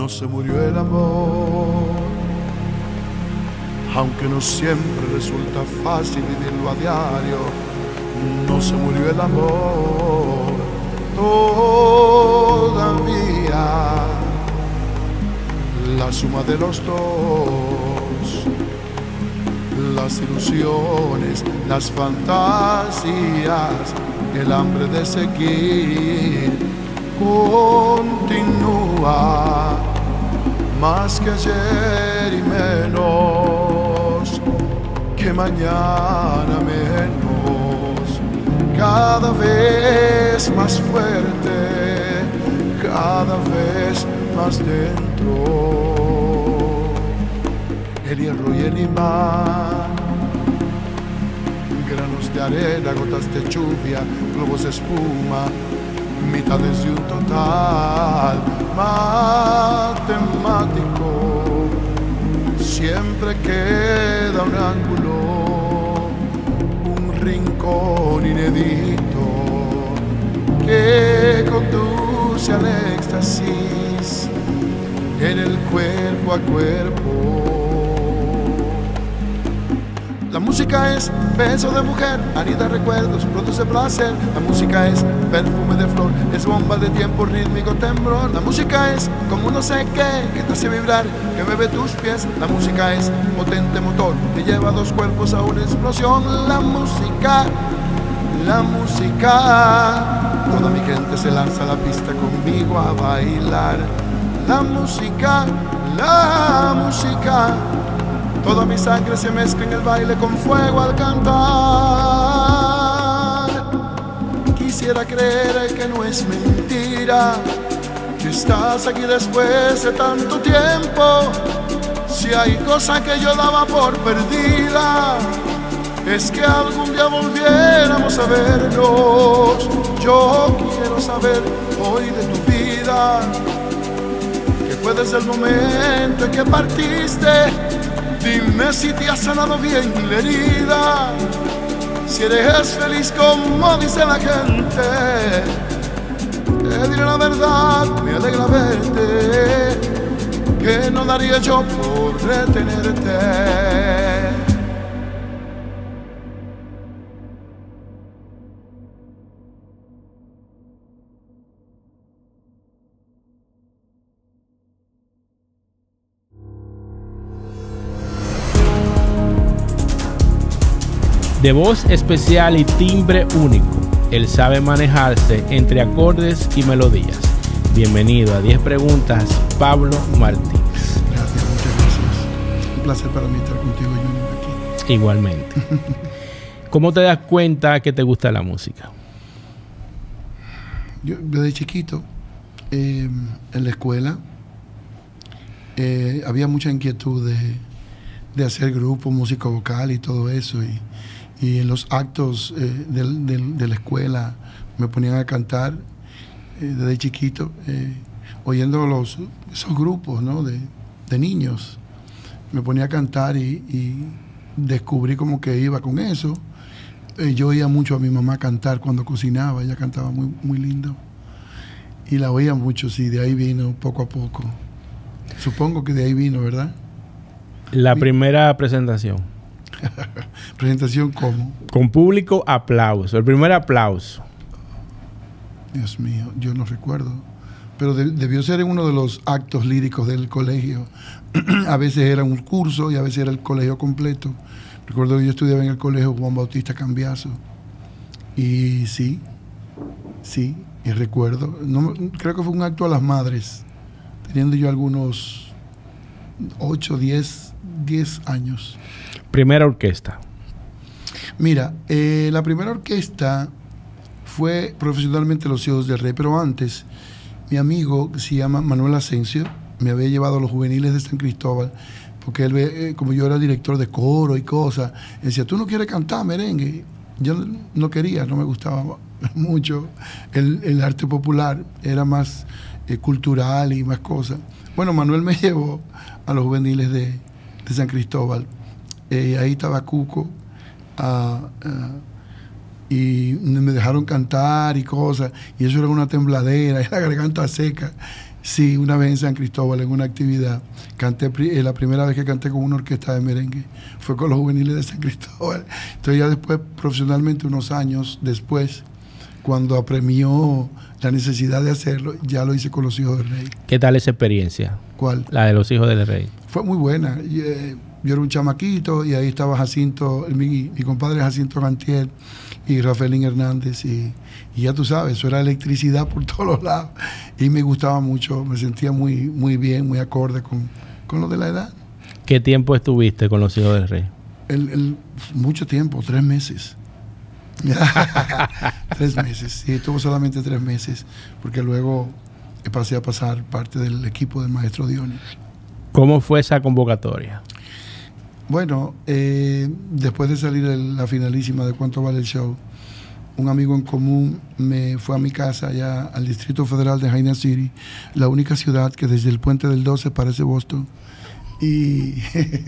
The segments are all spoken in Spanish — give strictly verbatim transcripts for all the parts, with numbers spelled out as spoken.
no se murió el amor, aunque no siempre resulta fácil vivirlo a diario. No se murió el amor todavía. La suma de los dos, las ilusiones, las fantasías, el hambre de seguir continúa, más que ayer y menos que mañana menos, cada vez más fuerte, cada vez más dentro. El hierro y el imán, granos de arena, gotas de lluvia, globos de espuma, mitades de un total matemático. Siempre queda un ángulo, un rincón inédito que conduce al éxtasis en el cuerpo a cuerpo. La música es beso de mujer, anida recuerdos, produce placer. La música es perfume de flor, es bomba de tiempo, rítmico temblor. La música es como no sé qué, que te hace vibrar, que mueve tus pies. La música es potente motor, que lleva dos cuerpos a una explosión. La música, la música, toda mi gente se lanza a la pista conmigo a bailar. La música, la música, toda mi sangre se mezcla en el baile con fuego al cantar. Quisiera creer que no es mentira, que estás aquí después de tanto tiempo. Si hay cosa que yo daba por perdida, es que algún día volviéramos a vernos. Yo quiero saber hoy de tu vida, que fue desde el momento en que partiste. Dime si te has sanado bien la herida, si eres feliz como dice la gente. Te diré la verdad, me alegra verte, que no daría yo por retenerte. De voz especial y timbre único, él sabe manejarse entre acordes y melodías. Bienvenido a diez preguntas, Pablo Martínez. Gracias, muchas gracias. Un placer para mí estar contigo, Junior, aquí. Igualmente. ¿Cómo te das cuenta que te gusta la música? Yo desde chiquito, eh, en la escuela, eh, había mucha inquietud de, de hacer grupo, música vocal y todo eso. Y, y en los actos eh, de, de, de la escuela me ponían a cantar eh, desde chiquito, eh, oyendo los, esos grupos, ¿no? de, de niños. Me ponía a cantar y, y descubrí como que iba con eso. Eh, yo oía mucho a mi mamá cantar cuando cocinaba, ella cantaba muy, muy lindo. Y la oía mucho, sí, de ahí vino poco a poco. Supongo que de ahí vino, ¿verdad? La primera presentación. ¿Presentación cómo? Con público, aplauso. El primer aplauso. Dios mío, yo no recuerdo. Pero de, debió ser en uno de los actos líricos del colegio. A veces era un curso y a veces era el colegio completo. Recuerdo que yo estudiaba en el colegio Juan Bautista Cambiaso. Y sí, sí, y recuerdo. No, creo que fue un acto a las madres, teniendo yo algunos ocho, diez, diez años. Primera orquesta. Mira, eh, la primera orquesta fue profesionalmente Los Hijos del Rey, pero antes mi amigo, que se llama Manuel Asensio, me había llevado a los juveniles de San Cristóbal, porque él, eh, como yo era director de coro y cosas, decía, ¿tú no quieres cantar merengue? Yo no quería, no me gustaba mucho el, el arte popular, era más eh, cultural y más cosas. Bueno, Manuel me llevó a los juveniles de, de San Cristóbal. Eh, ahí estaba Cuco, uh, uh, y me dejaron cantar y cosas, y eso era una tembladera, y la garganta seca. Sí, una vez en San Cristóbal, en una actividad, canté, eh, la primera vez que canté con una orquesta de merengue fue con los juveniles de San Cristóbal. Entonces ya después, profesionalmente, unos años después, cuando apremió la necesidad de hacerlo, ya lo hice con los Hijos del Rey. ¿Qué tal esa experiencia? ¿Cuál? La de los Hijos del Rey. Fue muy buena. Y, eh, yo era un chamaquito y ahí estaba Jacinto, mi, mi compadre Jacinto Gantier y Rafaelín Hernández, y, y ya tú sabes, eso era electricidad por todos los lados, y me gustaba mucho, me sentía muy, muy bien, muy acorde con, con lo de la edad. ¿Qué tiempo estuviste con los Hijos del Rey? El, el, mucho tiempo, tres meses. Tres meses, sí, estuvo solamente tres meses, porque luego pasé a pasar parte del equipo del maestro Diony. ¿Cómo fue esa convocatoria? Bueno, eh, después de salir el, la finalísima de Cuánto Vale el Show, un amigo en común me fue a mi casa allá al Distrito Federal de Haina City, la única ciudad que desde el Puente del doce parece Boston. Y,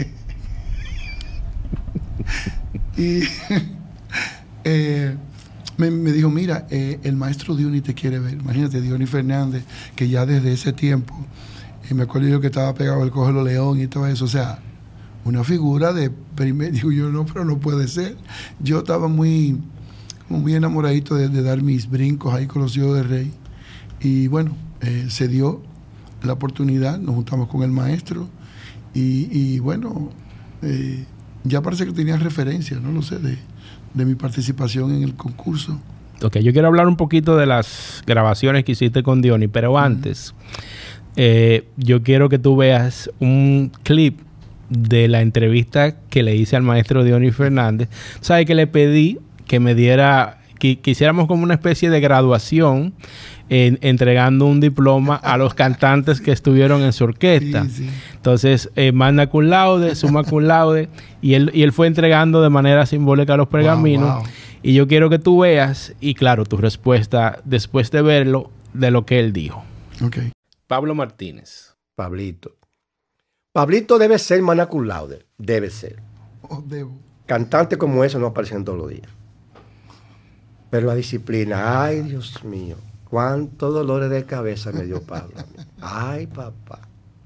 y eh, me, me dijo, mira, eh, el maestro Diony te quiere ver. Imagínate, Diony Fernández, que ya desde ese tiempo, eh, me acuerdo yo que estaba pegado el Cógelo León y todo eso, o sea, una figura de primer, digo yo, no, pero no puede ser. Yo estaba muy, muy enamoradito de, de dar mis brincos ahí con los Hijos del Rey. Y bueno, eh, se dio la oportunidad, nos juntamos con el maestro y, y bueno, eh, ya parece que tenía referencia, no lo sé, de, de mi participación en el concurso. Ok, yo quiero hablar un poquito de las grabaciones que hiciste con Diony, pero antes, uh-huh. eh, yo quiero que tú veas un clip de la entrevista que le hice al maestro Diony Fernández. Sabes que le pedí que me diera, que, que hiciéramos como una especie de graduación, en, entregando un diploma a los cantantes que estuvieron en su orquesta. Sí, sí. Entonces, eh, magna cum laude, summa cum laude, y él, y él fue entregando de manera simbólica los pergaminos. Wow, wow. Y yo quiero que tú veas, y claro, tu respuesta después de verlo, de lo que él dijo. Okay. Pablo Martínez. Pablito. Pablito debe ser magna cum laude, debe ser. Oh, debo. Cantantes como eso no aparecen todos los días. Pero la disciplina, ay Dios mío, cuántos dolores de cabeza me dio Pablo. Ay papá.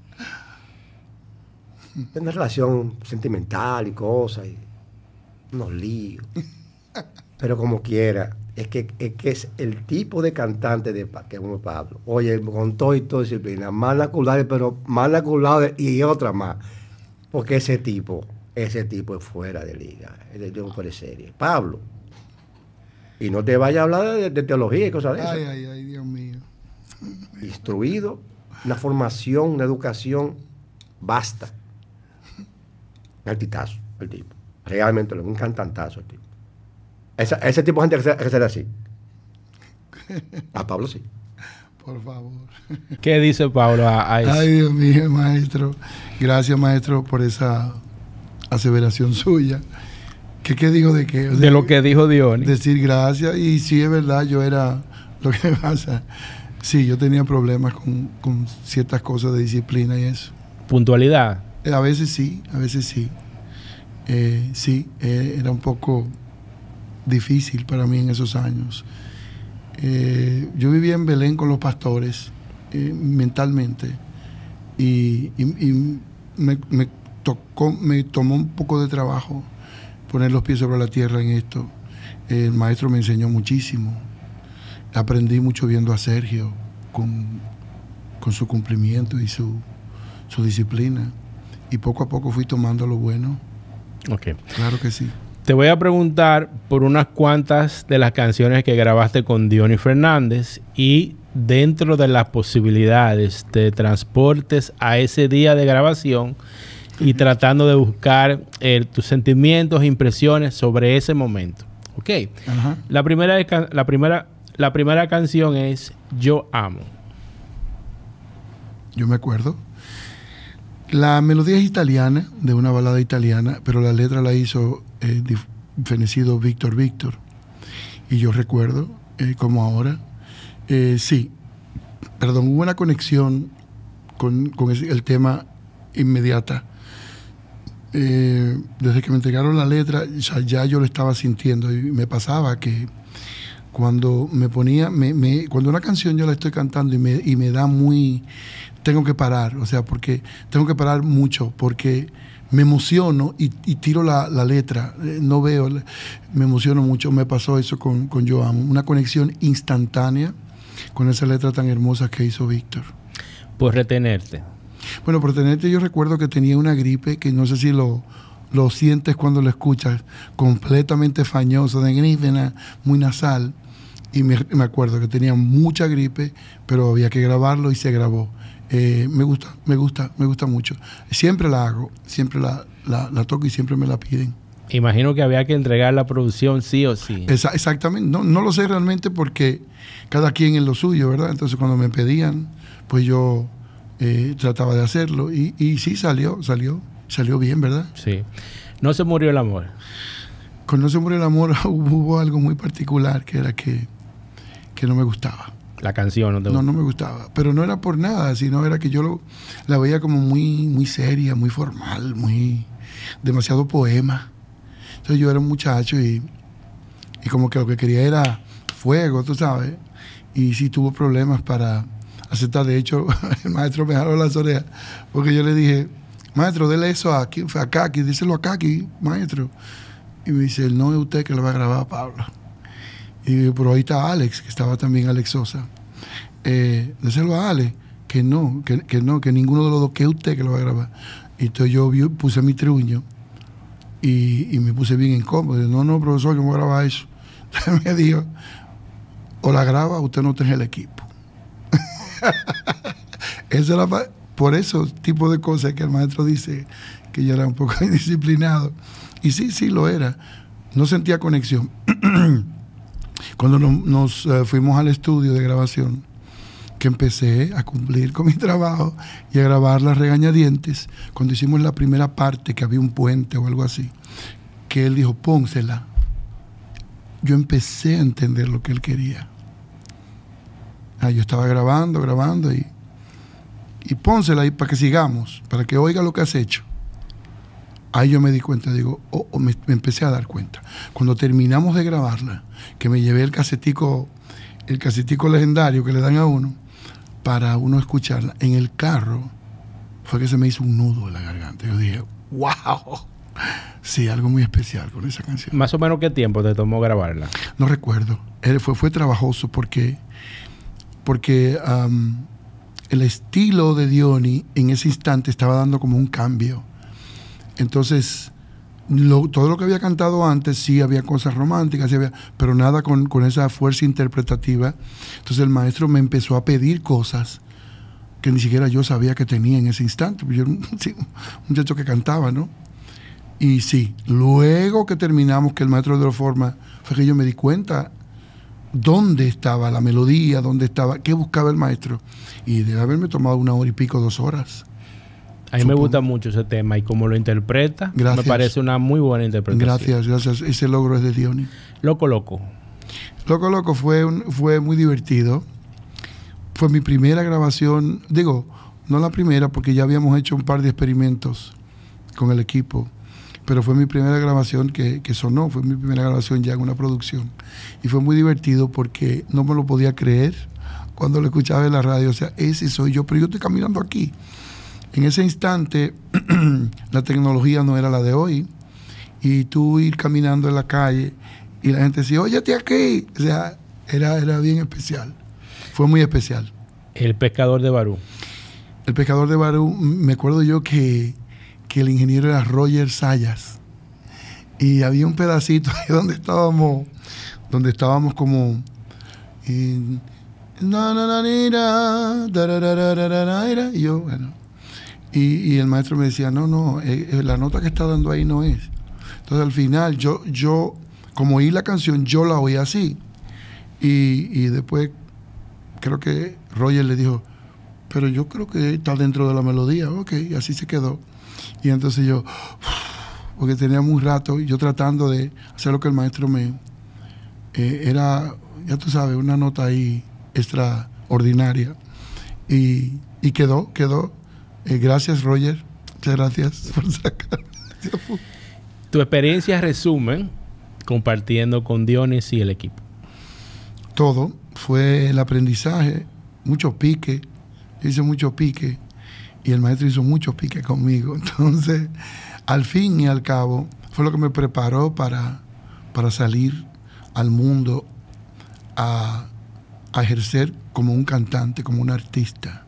Una relación sentimental y cosas, y unos líos. Pero como quiera, es que, es que es el tipo de cantante de que uno Pablo. Oye, con todo y toda disciplina, magna cum laude, pero magna cum laude y otra más. Porque ese tipo, ese tipo es fuera de liga, es de, de fuera de serie. Pablo. Y no te vayas a hablar de, de teología y cosas de esas. Ay, ay, ay, Dios mío. Instruido, una formación, una educación, basta. Un altitazo, el tipo. Realmente, un cantantazo el tipo. Esa, ese tipo de gente hay que ser así. A Pablo sí. Por favor. ¿Qué dice Pablo a, a eso? Ay, Dios mío, maestro. Gracias, maestro, por esa aseveración suya. ¿Qué, qué dijo de qué? O sea, de lo que dijo Diony. Decir gracias. Y sí, es verdad, yo era... Lo que pasa... Sí, yo tenía problemas con, con ciertas cosas de disciplina y eso. ¿Puntualidad? Eh, a veces sí, a veces sí. Eh, sí, eh, era un poco difícil para mí en esos años. Eh, yo vivía en Belén con los pastores, eh, mentalmente, y, y, y me, me, tocó, me tomó un poco de trabajo poner los pies sobre la tierra en esto. Eh, el maestro me enseñó muchísimo. Aprendí mucho viendo a Sergio con, con su cumplimiento y su, su disciplina. Y poco a poco fui tomando lo bueno. Ok. Claro que sí. Te voy a preguntar por unas cuantas de las canciones que grabaste con Diony Fernández y dentro de las posibilidades de transportes a ese día de grabación y tratando de buscar eh, tus sentimientos e impresiones sobre ese momento. Ok. Ajá. La primera, la primera, la primera canción es Yo Amo. Yo me acuerdo. La melodía es italiana, de una balada italiana, pero la letra la hizo eh, fenecido Víctor Víctor. Y yo recuerdo, eh, como ahora, eh, sí, perdón, hubo una conexión con, con ese, el tema inmediata. eh, desde que me entregaron la letra, ya, ya yo lo estaba sintiendo. Y me pasaba que cuando me ponía, me, me, cuando una canción yo la estoy cantando y me, y me da muy... Tengo que parar, o sea, porque tengo que parar mucho, porque me emociono y, y tiro la, la letra, eh, no veo, me emociono mucho. Me pasó eso con, con Yo Amo, una conexión instantánea con esa letra tan hermosa que hizo Víctor. Por retenerte. Bueno, por retenerte yo recuerdo que tenía una gripe, que no sé si lo, lo sientes cuando lo escuchas, completamente fañoso, de gripe, muy nasal, y me, me acuerdo que tenía mucha gripe, pero había que grabarlo y se grabó. Eh, me gusta, me gusta, me gusta mucho. Siempre la hago, siempre la, la, la toco y siempre me la piden. Imagino que había que entregar la producción sí o sí. Esa, exactamente, no, no lo sé realmente porque cada quien es lo suyo, ¿verdad? Entonces cuando me pedían, pues yo eh, trataba de hacerlo y, y sí salió, salió, salió bien, ¿verdad? Sí. No se murió el amor. Con No se murió el amor hubo algo muy particular que era que, que no me gustaba. La canción no te No, no me gustaba. Pero no era por nada, sino era que yo lo, la veía como muy, muy seria, muy formal, muy demasiado poema. Entonces yo era un muchacho y, y como que lo que quería era fuego, tú sabes. Y sí tuvo problemas para aceptar. De hecho, el maestro me jaló las orejas porque yo le dije, maestro, dele eso a, a Kaki, díselo a Kaki, maestro. Y me dice, no es usted que lo va a grabar, Pablo. Y pero ahí está Alex, que estaba también Alex Sosa. Eh, díselo a Alex, que no, que, que no, que ninguno de los dos, que es usted que lo va a grabar. Y entonces yo vi, puse mi truño y, y me puse bien incómodo. No, no, profesor, yo me voy a grabar eso. Entonces me dijo, o la graba, usted no tiene el equipo. Eso era pa, por eso tipo de cosas que el maestro dice que yo era un poco indisciplinado. Y sí, sí lo era. No sentía conexión. Cuando nos, nos uh, fuimos al estudio de grabación, que empecé a cumplir con mi trabajo y a grabar las regañadientes, cuando hicimos la primera parte, que había un puente o algo así, que él dijo, pónsela. Yo empecé a entender lo que él quería. Ah, yo estaba grabando, grabando y, y pónsela ahí para que sigamos, para que oiga lo que has hecho. Ahí yo me di cuenta, digo, oh, oh, me, me empecé a dar cuenta. Cuando terminamos de grabarla, que me llevé el casetico, el casetico legendario que le dan a uno, para uno escucharla, en el carro, fue que se me hizo un nudo en la garganta. Yo dije, wow, sí, algo muy especial con esa canción. ¿Más o menos qué tiempo te tomó grabarla? No recuerdo. Fue, fue trabajoso porque, porque um, el estilo de Diony en ese instante estaba dando como un cambio. Entonces, lo, todo lo que había cantado antes, sí había cosas románticas, sí había, pero nada con, con esa fuerza interpretativa. Entonces el maestro me empezó a pedir cosas que ni siquiera yo sabía que tenía en ese instante. Yo era un, sí, un muchacho que cantaba, ¿no? Y sí, luego que terminamos, que el maestro de la forma, fue que yo me di cuenta dónde estaba la melodía, dónde estaba, qué buscaba el maestro. Y debe haberme tomado una hora y pico, dos horas. A mí Supongo. me gusta mucho ese tema y cómo lo interpreta. Gracias. Me parece una muy buena interpretación. Gracias, gracias. Ese logro es de Diony. Loco Loco. Loco Loco fue, un, fue muy divertido. Fue mi primera grabación. Digo, no la primera porque ya habíamos hecho un par de experimentos con el equipo. Pero fue mi primera grabación que, que sonó. Fue mi primera grabación ya en una producción. Y fue muy divertido porque no me lo podía creer cuando lo escuchaba en la radio. O sea, ese soy yo, pero yo estoy caminando aquí. En ese instante, la tecnología no era la de hoy. Y tú ir caminando en la calle y la gente decía, óyete aquí. O sea, era, era bien especial. Fue muy especial. El Pescador de Barú. El Pescador de Barú, me acuerdo yo que, que el ingeniero era Roger Sayas. Y había un pedacito ahí donde estábamos, donde estábamos como... Y, y yo, bueno... Y, y el maestro me decía, no, no, eh, la nota que está dando ahí no es. Entonces al final yo, yo como oí la canción, yo la oí así. Y, y después creo que Roger le dijo, pero yo creo que está dentro de la melodía. Ok, y así se quedó. Y entonces yo, porque tenía muy rato, yo tratando de hacer lo que el maestro me... Eh, era, ya tú sabes, una nota ahí extraordinaria. Y, y quedó, quedó. Eh, gracias, Roger. Muchas gracias por sacar. Tu experiencia resumen compartiendo con Dionis y el equipo. Todo fue el aprendizaje, muchos piques. Yo hice muchos piques y el maestro hizo muchos piques conmigo. Entonces, al fin y al cabo, fue lo que me preparó para, para salir al mundo a, a ejercer como un cantante, como un artista.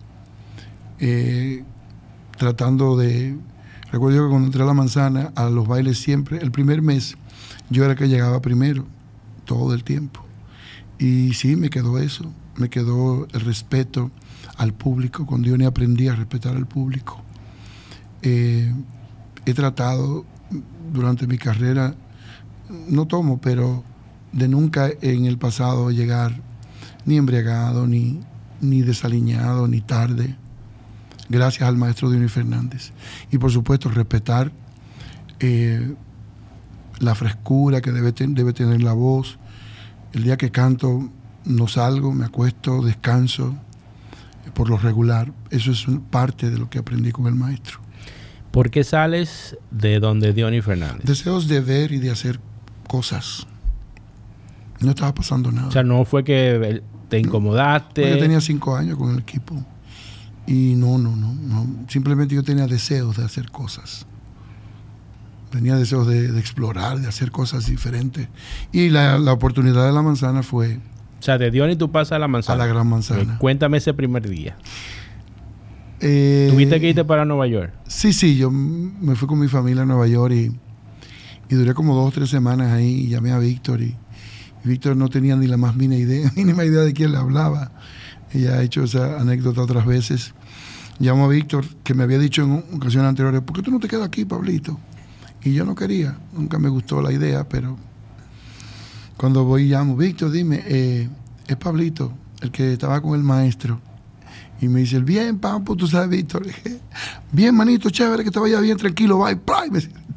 Eh, tratando de... Recuerdo que cuando entré a La Manzana, a los bailes siempre, el primer mes, yo era el que llegaba primero, todo el tiempo. Y sí, me quedó eso, me quedó el respeto al público. Con Dionis aprendí a respetar al público. Eh, he tratado durante mi carrera, no tomo, pero de nunca en el pasado llegar ni embriagado, ni, ni desaliñado, ni tarde. Gracias al maestro Dionis Fernández. Y por supuesto respetar eh, la frescura que debe, ten, debe tener la voz. El día que canto no salgo, me acuesto, descanso por lo regular. Eso es parte de lo que aprendí con el maestro. ¿Por qué sales de donde Dionis Fernández? Deseos de ver y de hacer cosas. No estaba pasando nada. O sea, no fue que te incomodaste. No, yo tenía cinco años con el equipo. Y no, no, no, no. Simplemente yo tenía deseos de hacer cosas. Tenía deseos de, de explorar, de hacer cosas diferentes. Y la, la oportunidad de La Manzana fue... O sea, de Dionis tú pasas a La Manzana. A la Gran Manzana. Eh, cuéntame ese primer día. Eh, ¿Tuviste que irte para Nueva York? Sí, sí. Yo me fui con mi familia a Nueva York y, y duré como dos o tres semanas ahí. Y llamé a Víctor y, y Víctor no tenía ni la más mínima idea, mínima idea de quién le hablaba. Ella ha hecho esa anécdota otras veces. Llamo a Víctor, que me había dicho en ocasiones anteriores, ¿por qué tú no te quedas aquí, Pablito? Y yo no quería, nunca me gustó la idea, pero cuando voy llamo, Víctor, dime, eh, es Pablito, el que estaba con el maestro. Y me dice, bien, Pampo, tú sabes, Víctor. Dije, bien, manito, chévere, que te vaya bien, tranquilo, bye, bye. Me dice,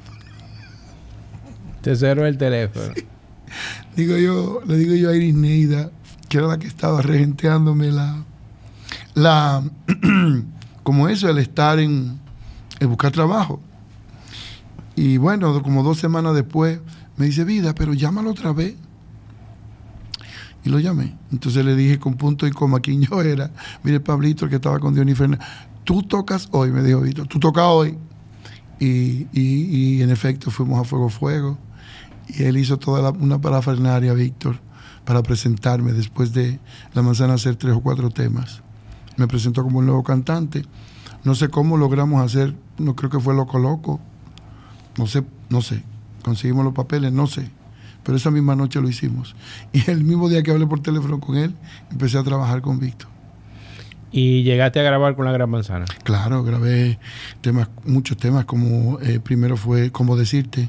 te cerró el teléfono. Sí. Digo yo, le digo yo a Iris Neida, que era la que estaba regenteándome la, la como eso, el estar en, en buscar trabajo. Y bueno, como dos semanas después, me dice, vida, pero llámalo otra vez. Y lo llamé. Entonces le dije con punto y coma quién yo era. Mire, Pablito, el que estaba con Dionis Fernández, tú tocas hoy, me dijo Víctor, tú tocas hoy. Y, y, y en efecto fuimos a Fuego Fuego. Y él hizo toda la, una parafernalia, Víctor, para presentarme después de La Manzana hacer tres o cuatro temas. Me presentó como el nuevo cantante. No sé cómo logramos hacer, no creo que fue Loco Loco. No sé, no sé. Conseguimos los papeles, no sé. Pero esa misma noche lo hicimos. Y el mismo día que hablé por teléfono con él, empecé a trabajar con Víctor. ¿Y llegaste a grabar con La Gran Manzana? Claro, grabé temas, muchos temas, como eh, primero fue Cómo Decirte,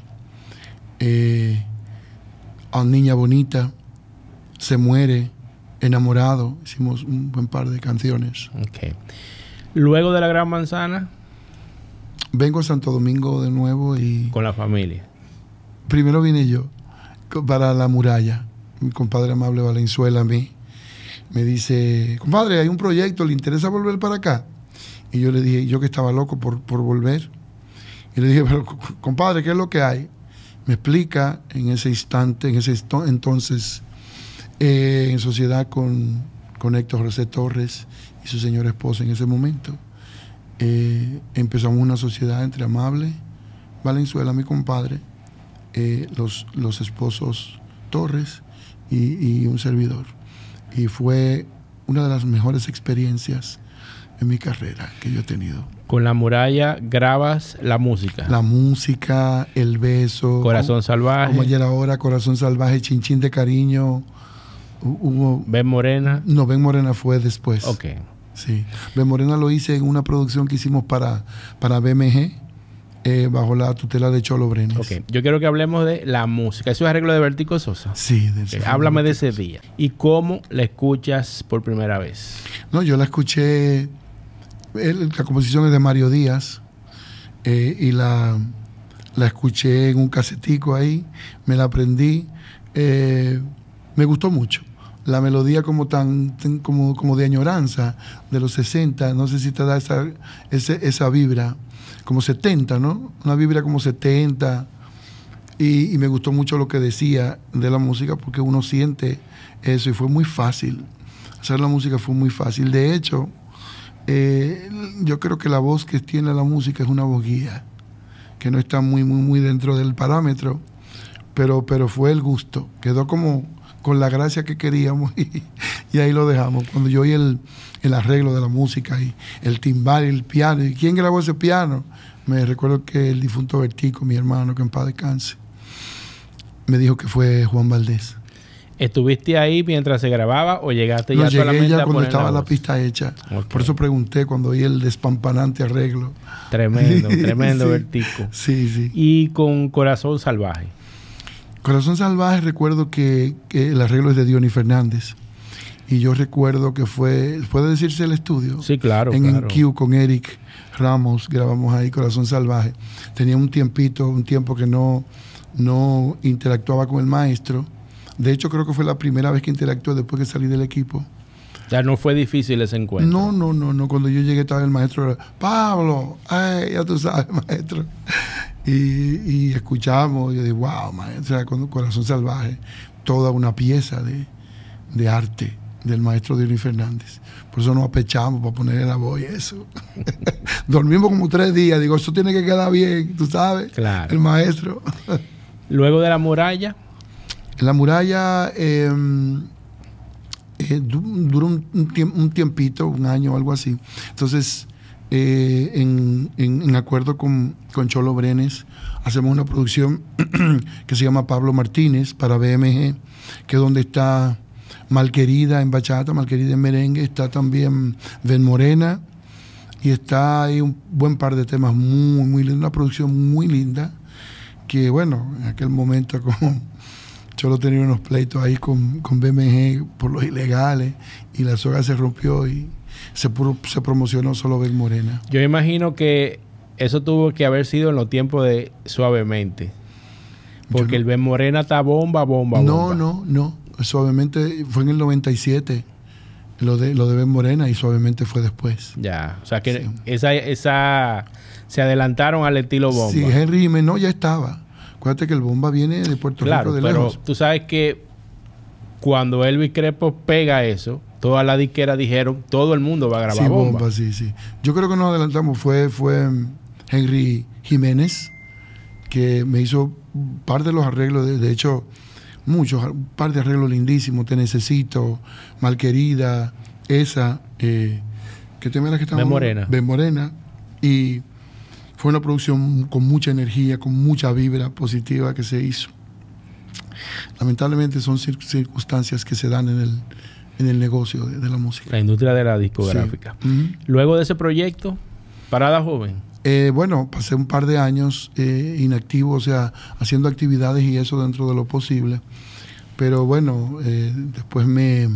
eh, A Niña Bonita, Se Muere, Enamorado. Hicimos un buen par de canciones. Okay. Luego de La Gran Manzana, vengo a Santo Domingo de nuevo y... con la familia. Primero vine yo para La Muralla. Mi compadre Amable Valenzuela a mí me dice, compadre, hay un proyecto, ¿le interesa volver para acá? Y yo le dije, yo que estaba loco por, por volver. Y le dije, pero compadre, ¿qué es lo que hay? Me explica en ese instante, en ese entonces, eh, en sociedad con, con Héctor José Torres y su señora esposa en ese momento. Eh, empezamos una sociedad entre Amable Valenzuela, mi compadre, eh, los, los esposos Torres y, y un servidor. Y fue una de las mejores experiencias en mi carrera que yo he tenido. Con La Muralla grabas la música. La música, El Beso. Corazón como, Salvaje. Como ayer ahora, Corazón Salvaje, Chinchín de Cariño. Hubo, Ben Morena. No, Ben Morena fue después. Ok. Sí. Ben Morena lo hice en una producción que hicimos para, para B M G, eh, bajo la tutela de Cholo Brenes. Ok. Yo quiero que hablemos de la música. ¿Eso es arreglo de Vertigo Sosa? Sí. De okay. Háblame de ese día. ¿Y cómo la escuchas por primera vez? No, yo la escuché... El, la composición es de Mario Díaz eh, y la, la escuché en un casetico ahí, me la aprendí, eh, me gustó mucho. la melodía como tan, tan- como, como de añoranza de los sesenta, no sé si te da esa, ese- esa vibra, como setenta, ¿no? Una vibra como setenta, y, y me gustó mucho lo que decía de la música porque uno siente eso y fue muy fácil. Hacer la música fue muy fácil. De hecho, eh, yo creo que la voz que tiene la música es una voz guía, que no está muy, muy, muy dentro del parámetro, pero, pero fue el gusto. Quedó como con la gracia que queríamos y, y ahí lo dejamos. Cuando yo oí el, el arreglo de la música y el timbal y el piano, ¿y quién grabó ese piano? Me recuerdo que el difunto Bertico, mi hermano, que en paz descanse, me dijo que fue Juan Valdés. ¿Estuviste ahí mientras se grababa o llegaste No, ya llegué solamente ya a cuando poner estaba la la voz? pista hecha. Ok. Por eso pregunté cuando oí el despampanante arreglo. Tremendo, tremendo, Sí. Bertico. Sí, sí. Y con Corazón Salvaje. Corazón Salvaje, recuerdo que, que el arreglo es de Diony Fernández. Y yo recuerdo que fue, ¿puede decirse el estudio? Sí, claro, En claro. En Q con Eric Ramos, grabamos ahí Corazón Salvaje. Tenía un tiempito, un tiempo que no, no interactuaba con el maestro. De hecho, creo que fue la primera vez que interactué después que salí del equipo. O sea, no fue difícil ese encuentro. No, no, no, no. Cuando yo llegué estaba el maestro, Pablo, ay, ya tú sabes, maestro. Y, y escuchamos, y yo dije, wow, maestro, con Corazón Salvaje, toda una pieza de, de arte del maestro Diony Fernández. Por eso nos apechamos para ponerle la voz y eso. Dormimos como tres días, digo, eso tiene que quedar bien, tú sabes, Claro. el maestro. Luego de La Muralla, En La Muralla eh, eh, du- duró un, un tiemp- un tiempito, un año o algo así. Entonces, eh, en, en- en acuerdo con, con Cholo Brenes, hacemos una producción que se llama Pablo Martínez para B M G, que es donde está Malquerida en bachata, Malquerida en merengue, está también Ben Morena, y está ahí un buen par de temas muy, muy lindos, una producción muy linda, que bueno, en aquel momento como Cholo tenía unos pleitos ahí con, con B M G por los ilegales y la soga se rompió y se, pro- se promocionó solo Ben Morena. yo imagino que eso tuvo que haber sido en los tiempos de Suavemente. Porque Yo no- el Ben Morena está bomba, bomba, No, bomba. no, no. Suavemente fue en el noventa y siete lo de, lo de Ben Morena y Suavemente fue después. Ya, o sea que Sí. esa, esa se adelantaron al estilo bomba. Sí, Henry Jiménez no, ya estaba. Acuérdate que el bomba viene de Puerto Claro, Rico de pero lejos. tú sabes que cuando Elvis Crespo pega eso, todas las disqueras dijeron, todo el mundo va a grabar Sí, bomba. bomba, sí, sí. Yo creo que nos adelantamos, fue, fue mm, Henry Jiménez, que me hizo un par de los arreglos, de, de hecho, muchos, un par de arreglos lindísimos, Te Necesito, Malquerida, esa, eh, ¿qué tema era que estaba? Ben Morena. Ben Morena, y fue una producción con mucha energía, con mucha vibra positiva que se hizo. Lamentablemente son cir- circunstancias que se dan en el, en el negocio de, de la música. La industria de la discográfica. Sí. Ujú. Luego de ese proyecto, Parada Joven. Eh, bueno, pasé un par de años eh, inactivo, o sea, haciendo actividades y eso dentro de lo posible. Pero bueno, eh, después me,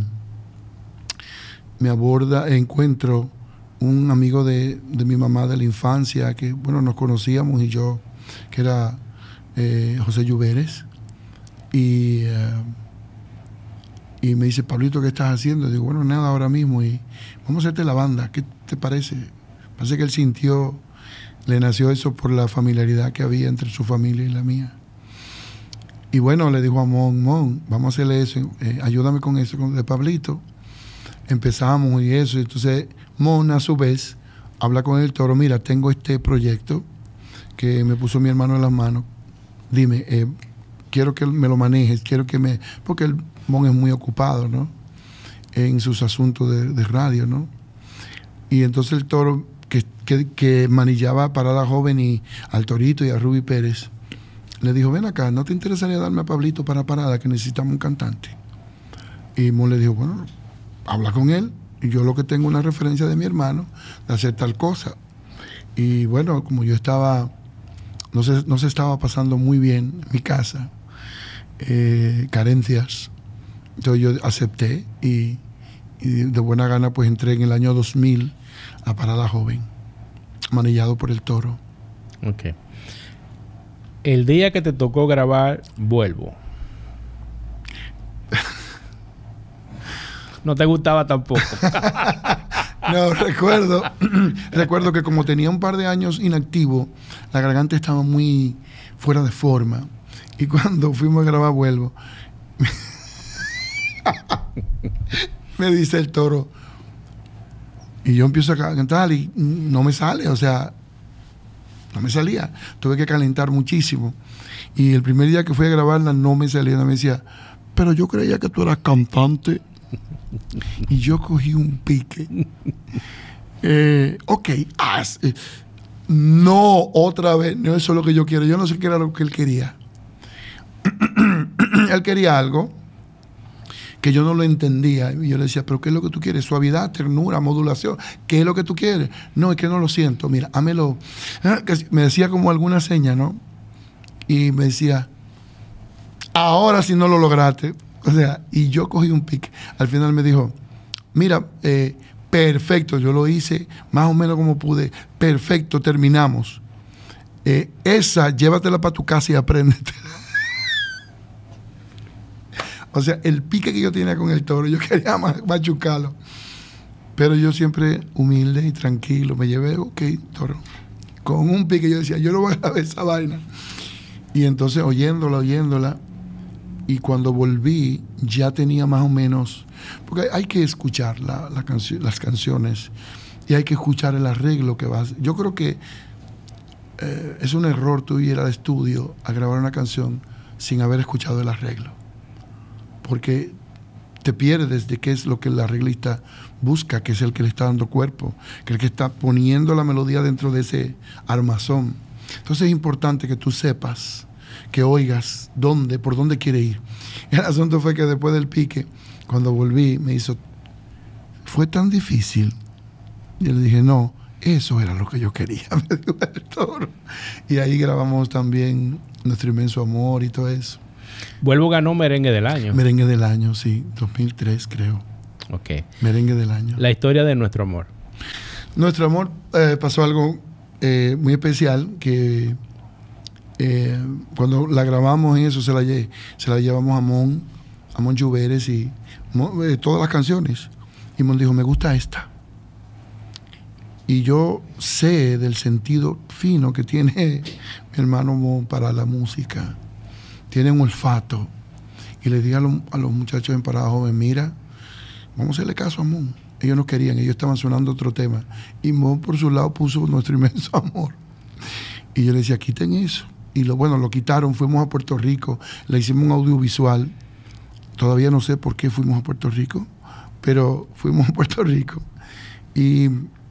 me aborda, encuentro un amigo de, de mi mamá de la infancia, que bueno, nos conocíamos y yo, que era eh, José Lluveres. Y, eh, y me dice, Pablito, ¿qué estás haciendo? Y digo, bueno, nada ahora mismo. Y vamos a hacerte la banda, ¿qué te parece? Parece que él sintió, le nació eso por la familiaridad que había entre su familia y la mía. Y bueno, le dijo a Mon, Mon, vamos a hacerle eso, eh, ayúdame con eso, con de Pablito. Empezamos y eso, entonces Mon a su vez habla con el Toro, mira, tengo este proyecto que me puso mi hermano en las manos, dime, eh, quiero que me lo manejes, quiero que me... Porque el Mon es muy ocupado, ¿no? En sus asuntos de, de radio, ¿no? Y entonces el Toro, que, que, que manillaba para la joven y al Torito y a Ruby Pérez, le dijo, ven acá, ¿no te interesaría darme a Pablito para Parada, que necesitamos un cantante? Y Mon le dijo, bueno, habla con él, y yo lo que tengo una referencia de mi hermano, de hacer tal cosa. Y bueno, como yo estaba, no se, no se estaba pasando muy bien en mi casa, eh, carencias, entonces yo acepté y, y de buena gana pues entré en el año dos mil a Parada Joven, manillado por el Toro. Ok. El día que te tocó grabar Vuelvo. No te gustaba tampoco. No, recuerdo, recuerdo que como tenía un par de años inactivo, la garganta estaba muy fuera de forma. Y cuando fuimos a grabar Vuelvo, me dice el Toro, y yo empiezo a cantar y no me sale, o sea, no me salía. Tuve que calentar muchísimo. Y el primer día que fui a grabarla no me salía. Me decía, pero yo creía que tú eras cantante. Y yo cogí un pique. Eh, ok, haz. Eh, no, otra vez. No, eso es lo que yo quiero. Yo no sé qué era lo que él quería. Él quería algo que yo no lo entendía. Y yo le decía, pero ¿qué es lo que tú quieres? Suavidad, ternura, modulación. ¿Qué es lo que tú quieres? No, es que no lo siento. Mira, hámelo. Me decía como alguna seña, ¿no? Y me decía, ahora sí no lo lograste. O sea, y yo cogí un pique. Al final me dijo, mira, eh, perfecto, yo lo hice más o menos como pude. Perfecto, terminamos. Eh, esa, llévatela para tu casa y apréndetela. O sea, el pique que yo tenía con el Toro, yo quería machucarlo. Pero yo siempre humilde y tranquilo, me llevé, ok, Toro. Con un pique yo decía, yo no voy a grabar esa vaina. Y entonces oyéndola, oyéndola, y cuando volví ya tenía más o menos, porque hay que escuchar la, la cancio, las canciones y hay que escuchar el arreglo que vas. Yo creo que eh, es un error tú ir al estudio a grabar una canción sin haber escuchado el arreglo, porque te pierdes de qué es lo que el arreglista busca, que es el que le está dando cuerpo, que es el que está poniendo la melodía dentro de ese armazón. Entonces es importante que tú sepas, que oigas dónde, por dónde quiere ir. El asunto fue que después del pique, cuando volví, me hizo, fue tan difícil. Y yo le dije, no, eso era lo que yo quería, me dijo el Toro. Y ahí grabamos también Nuestro Inmenso Amor y todo eso. Vuelvo ganó Merengue del Año. Merengue del Año, sí, dos mil tres creo. Ok. Merengue del Año. La historia de Nuestro Amor. Nuestro Amor eh, pasó algo eh, muy especial, que eh, cuando la grabamos en eso se la, se la llevamos a Mon, a Mon Lluveres y Mon, eh, todas las canciones. Y Mon dijo, me gusta esta. Y yo sé del sentido fino que tiene mi hermano Mon para la música. Tiene un olfato. Y le dije a, lo, a los muchachos en Parada Joven, mira, vamos a hacerle caso a Mon. Ellos no querían, ellos estaban sonando otro tema. Y Mon por su lado puso Nuestro Inmenso Amor. Y yo le decía, quiten eso. Y lo, bueno, lo quitaron, fuimos a Puerto Rico, le hicimos un audiovisual. Todavía no sé por qué fuimos a Puerto Rico, pero fuimos a Puerto Rico. Y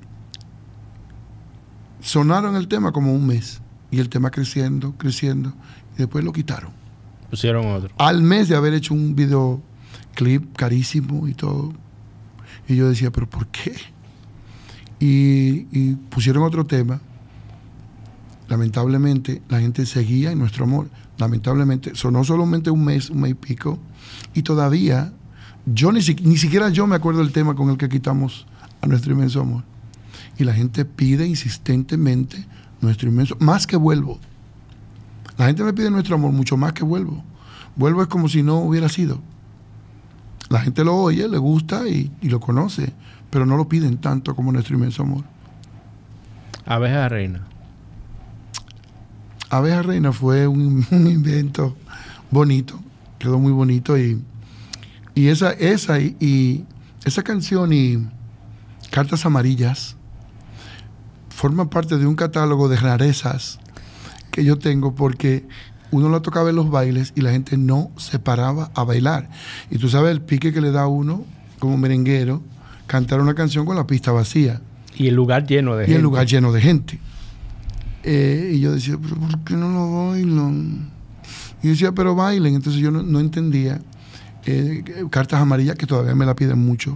sonaron el tema como un mes. Y el tema creciendo, creciendo. Y después lo quitaron. Pusieron otro. Al mes de haber hecho un videoclip carísimo y todo. Y yo decía, ¿pero por qué? Y, y pusieron otro tema. Lamentablemente, la gente seguía en Nuestro Amor. Lamentablemente, sonó solamente un mes, un mes y pico. Y todavía, yo ni, si, ni siquiera yo me acuerdo del tema con el que quitamos a Nuestro Inmenso Amor. Y la gente pide insistentemente Nuestro Inmenso, más que Vuelvo. La gente me pide Nuestro Amor mucho más que Vuelvo. Vuelvo es como si no hubiera sido. La gente lo oye, le gusta y, y lo conoce, pero no lo piden tanto como Nuestro Inmenso Amor. Abeja Reina. Abeja Reina fue un, un invento bonito, quedó muy bonito y, y esa, esa y, y esa canción y Cartas Amarillas forman parte de un catálogo de rarezas que yo tengo, porque uno la tocaba en los bailes y la gente no se paraba a bailar. Y tú sabes el pique que le da a uno como merenguero cantar una canción con la pista vacía. Y el lugar lleno de y gente. Y el lugar lleno de gente. Eh, y yo decía, ¿pero por qué no lo bailan? Y yo decía, pero bailen. Entonces yo no, no entendía. Eh, Cartas Amarillas, que todavía me la piden mucho.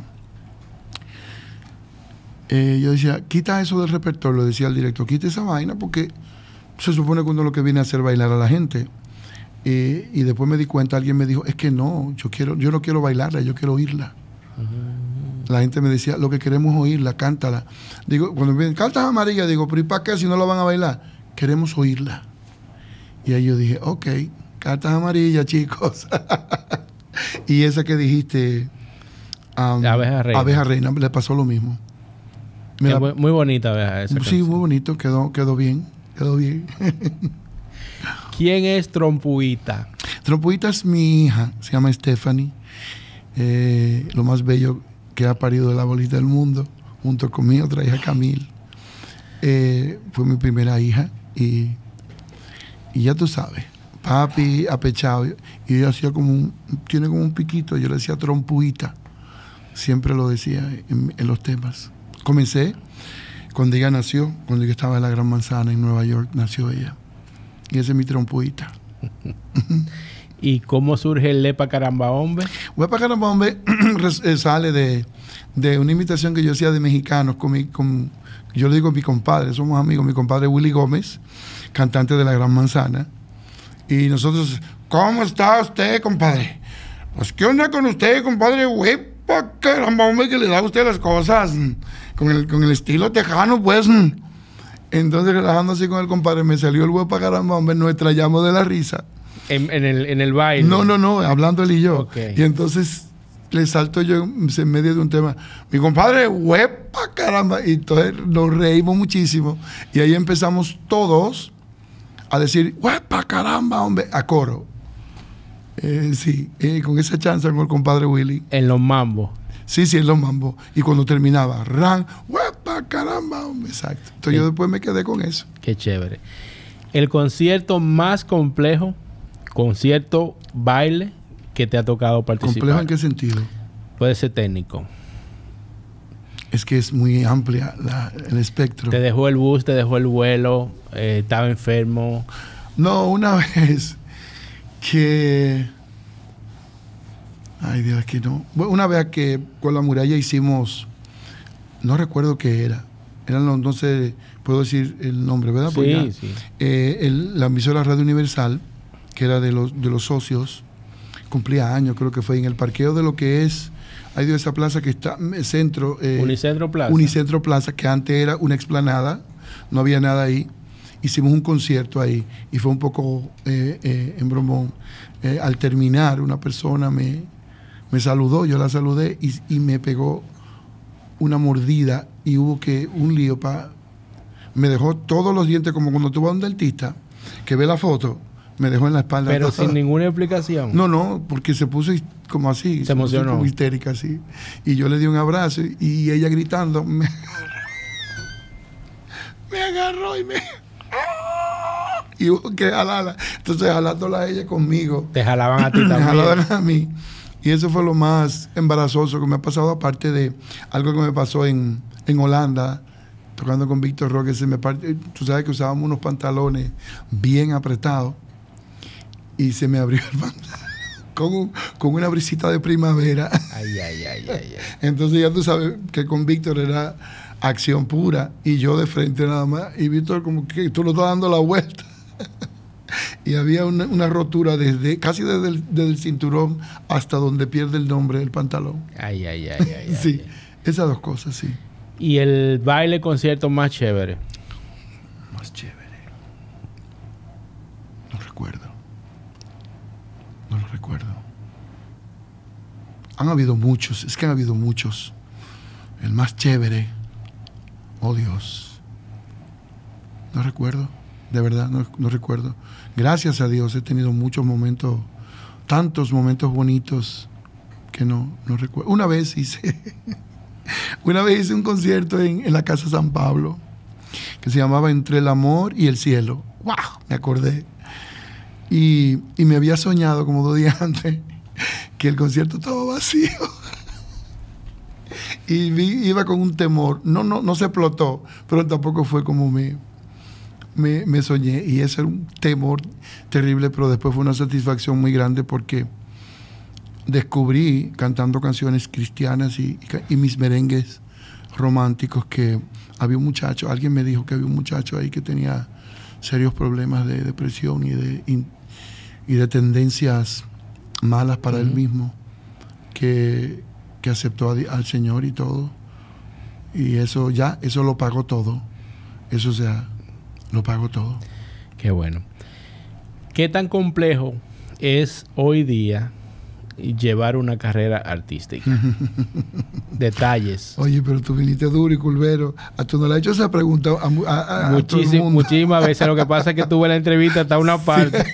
Eh, yo decía, quita eso del repertorio, lo decía el director, quita esa vaina porque se supone que uno lo que viene a hacer bailar a la gente. Eh, y después me di cuenta, alguien me dijo, es que no, yo quiero, yo no quiero bailarla, yo quiero oírla. Uh-huh. La gente me decía, lo que queremos es oírla, cántala. Digo, cuando me piden Cartas Amarillas, digo, pero ¿y para qué si no la van a bailar? Queremos oírla. Y ahí yo dije, ok, Cartas Amarillas, chicos. Y esa que dijiste, Um, La abeja reina. Abeja reina, le pasó lo mismo. Me Es la- muy, muy bonita abeja esa sí, canción. muy bonito, quedó, quedó bien, quedó bien. ¿Quién es Trompuita? Trompuita es mi hija, se llama Stephanie. Eh, lo más bello que ha parido de la bolita del mundo, junto con mi otra hija Camille. Eh, fue mi primera hija y, y ya tú sabes, papi apechado, y ella hacía como un, tiene como un piquito, yo le decía Trompuita, siempre lo decía en, en los temas. Comencé cuando ella nació, cuando yo estaba en la Gran Manzana en Nueva York, nació ella. Y ese es mi Trompuita. ¿Y cómo surge el Lepa Caramba Hombre? Huepa Caramba Hombre sale de, de una invitación que yo hacía de mexicanos con mi, con, yo le digo mi compadre, somos amigos, mi compadre Willy Gómez, cantante de la Gran Manzana. Y nosotros, ¿cómo está usted, compadre? Pues, ¿qué onda con usted, compadre? Huepa Caramba Hombre, que le da a usted las cosas con el, con el estilo tejano, pues. Entonces, relajando así con el compadre, me salió el Huepa Caramba Hombre, nos estrellamos de la risa. En, en, el, en el baile. No, no, no, hablando él y yo. Okay. Y entonces le salto yo en medio de un tema. Mi compadre, huepa, caramba. Y entonces nos reímos muchísimo. Y ahí empezamos todos a decir, huepa, caramba, hombre, a coro. Eh, sí, eh, con esa chance con el compadre Willy. En los mambos. Sí, sí, en los mambos. Y cuando terminaba, ran, huepa, caramba, hombre. Exacto. Entonces Sí. yo después me quedé con eso. Qué chévere. El concierto más complejo, concierto, baile, que te ha tocado participar. ¿Complejo en qué sentido? Puede ser técnico. Es que es muy amplia la- el espectro. Te dejó el bus, te dejó el vuelo, eh, estaba enfermo. No, una vez que... Ay, Dios, que no. Bueno, una vez que con la muralla hicimos... No recuerdo qué era. Eran los, no sé, puedo decir el nombre, ¿verdad? Sí, Pues ya, sí. eh, el- la emisora Radio Universal, que era de los, de los socios, cumplía años, creo que fue en el parqueo de lo que es... Hay de esa plaza que está, eh, centro... eh, Unicentro Plaza. Unicentro Plaza, que antes era una explanada, no había nada ahí. Hicimos un concierto ahí y fue un poco eh, eh, en bromón. Eh, al terminar, una persona me, me saludó, yo la saludé y, y me pegó una mordida y hubo que un lío para... Me dejó todos los dientes, como cuando tú vas a un dentista, que ve la foto, me dejó en la espalda. Pero todo. sin ninguna explicación. No, no, porque se puso his- como así. Se puso emocionó. como histérica, así. Y yo le di un abrazo y, y ella gritando me, me agarró y me... Y hubo que jalarla. Entonces jalándola a ella conmigo. Te jalaban a ti Me también. jalaban a mí. Y eso fue lo más embarazoso que me ha pasado, aparte de algo que me pasó en, en Holanda, tocando con Víctor Roque. Se me parte, tú sabes que usábamos unos pantalones bien apretados y se me abrió el pantalón con, un- con una brisita de primavera. Ay, ay, ay, ay, ay. Entonces ya tú sabes que con Víctor era acción pura y yo de frente nada más. Y Víctor como que tú lo estás dando la vuelta. Y había una, una rotura desde casi desde el, desde el cinturón hasta donde pierde el nombre del pantalón. Ay, ay, ay, ay, ay. Sí, esas dos cosas, sí. Y el baile concierto más chévere. Más chévere. No recuerdo. No lo recuerdo. Han habido muchos, es que han habido muchos. El más chévere. Oh Dios. No recuerdo. De verdad, no, no recuerdo. Gracias a Dios he tenido muchos momentos, tantos momentos bonitos que no, no recuerdo. Una vez hice, una vez hice un concierto en, en la Casa San Pablo que se llamaba Entre el Amor y el Cielo. ¡Wow! Me acordé. Y, y me había soñado como dos días antes que el concierto estaba vacío. Y vi, iba con un temor. No, no, no se explotó, pero tampoco fue como me... Me, me soñé y ese era un temor terrible, pero después fue una satisfacción muy grande porque descubrí cantando canciones cristianas y, y, y mis merengues románticos que había un muchacho, alguien me dijo que había un muchacho ahí que tenía serios problemas de depresión y de, y, y de tendencias malas para uh-huh. él mismo, que, que aceptó a, al Señor y todo, y eso ya, eso lo pagó todo, eso o sea, lo pago todo. Qué bueno. ¿Qué tan complejo es hoy día llevar una carrera artística? Detalles. Oye, pero tú viniste duro y curvero. A tú no le has hecho esa pregunta a, a, a, Muchísim, a todo el mundo. Muchísimas veces. Lo que pasa es que tuve la entrevista hasta una parte.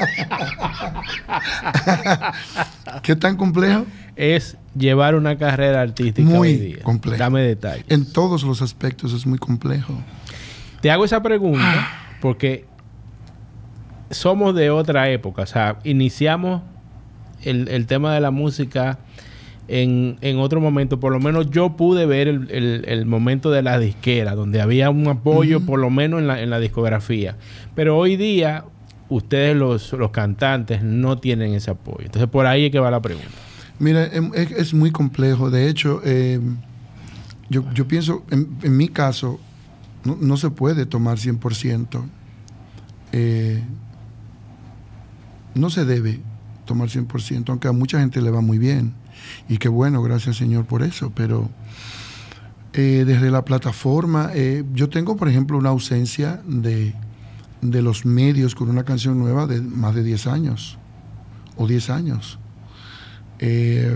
¿Qué tan complejo? Es llevar una carrera artística muy hoy día. complejo. Dame detalles. En todos los aspectos es muy complejo. Te hago esa pregunta porque somos de otra época. O sea, iniciamos el, el tema de la música en, en otro momento. Por lo menos yo pude ver el, el, el momento de la disquera, donde había un apoyo, uh-huh. por lo menos en la, en la discografía. Pero hoy día, ustedes los, los cantantes no tienen ese apoyo. Entonces, por ahí es que va la pregunta. Mira, es, es muy complejo. De hecho, eh, yo, yo pienso, en, en mi caso, no, no se puede tomar cien por ciento. Eh, no se debe tomar cien por ciento, aunque a mucha gente le va muy bien. Y qué bueno, gracias Señor por eso. Pero eh, desde la plataforma, eh, yo tengo, por ejemplo, una ausencia de, de los medios con una canción nueva de más de diez años. O diez años. Eh,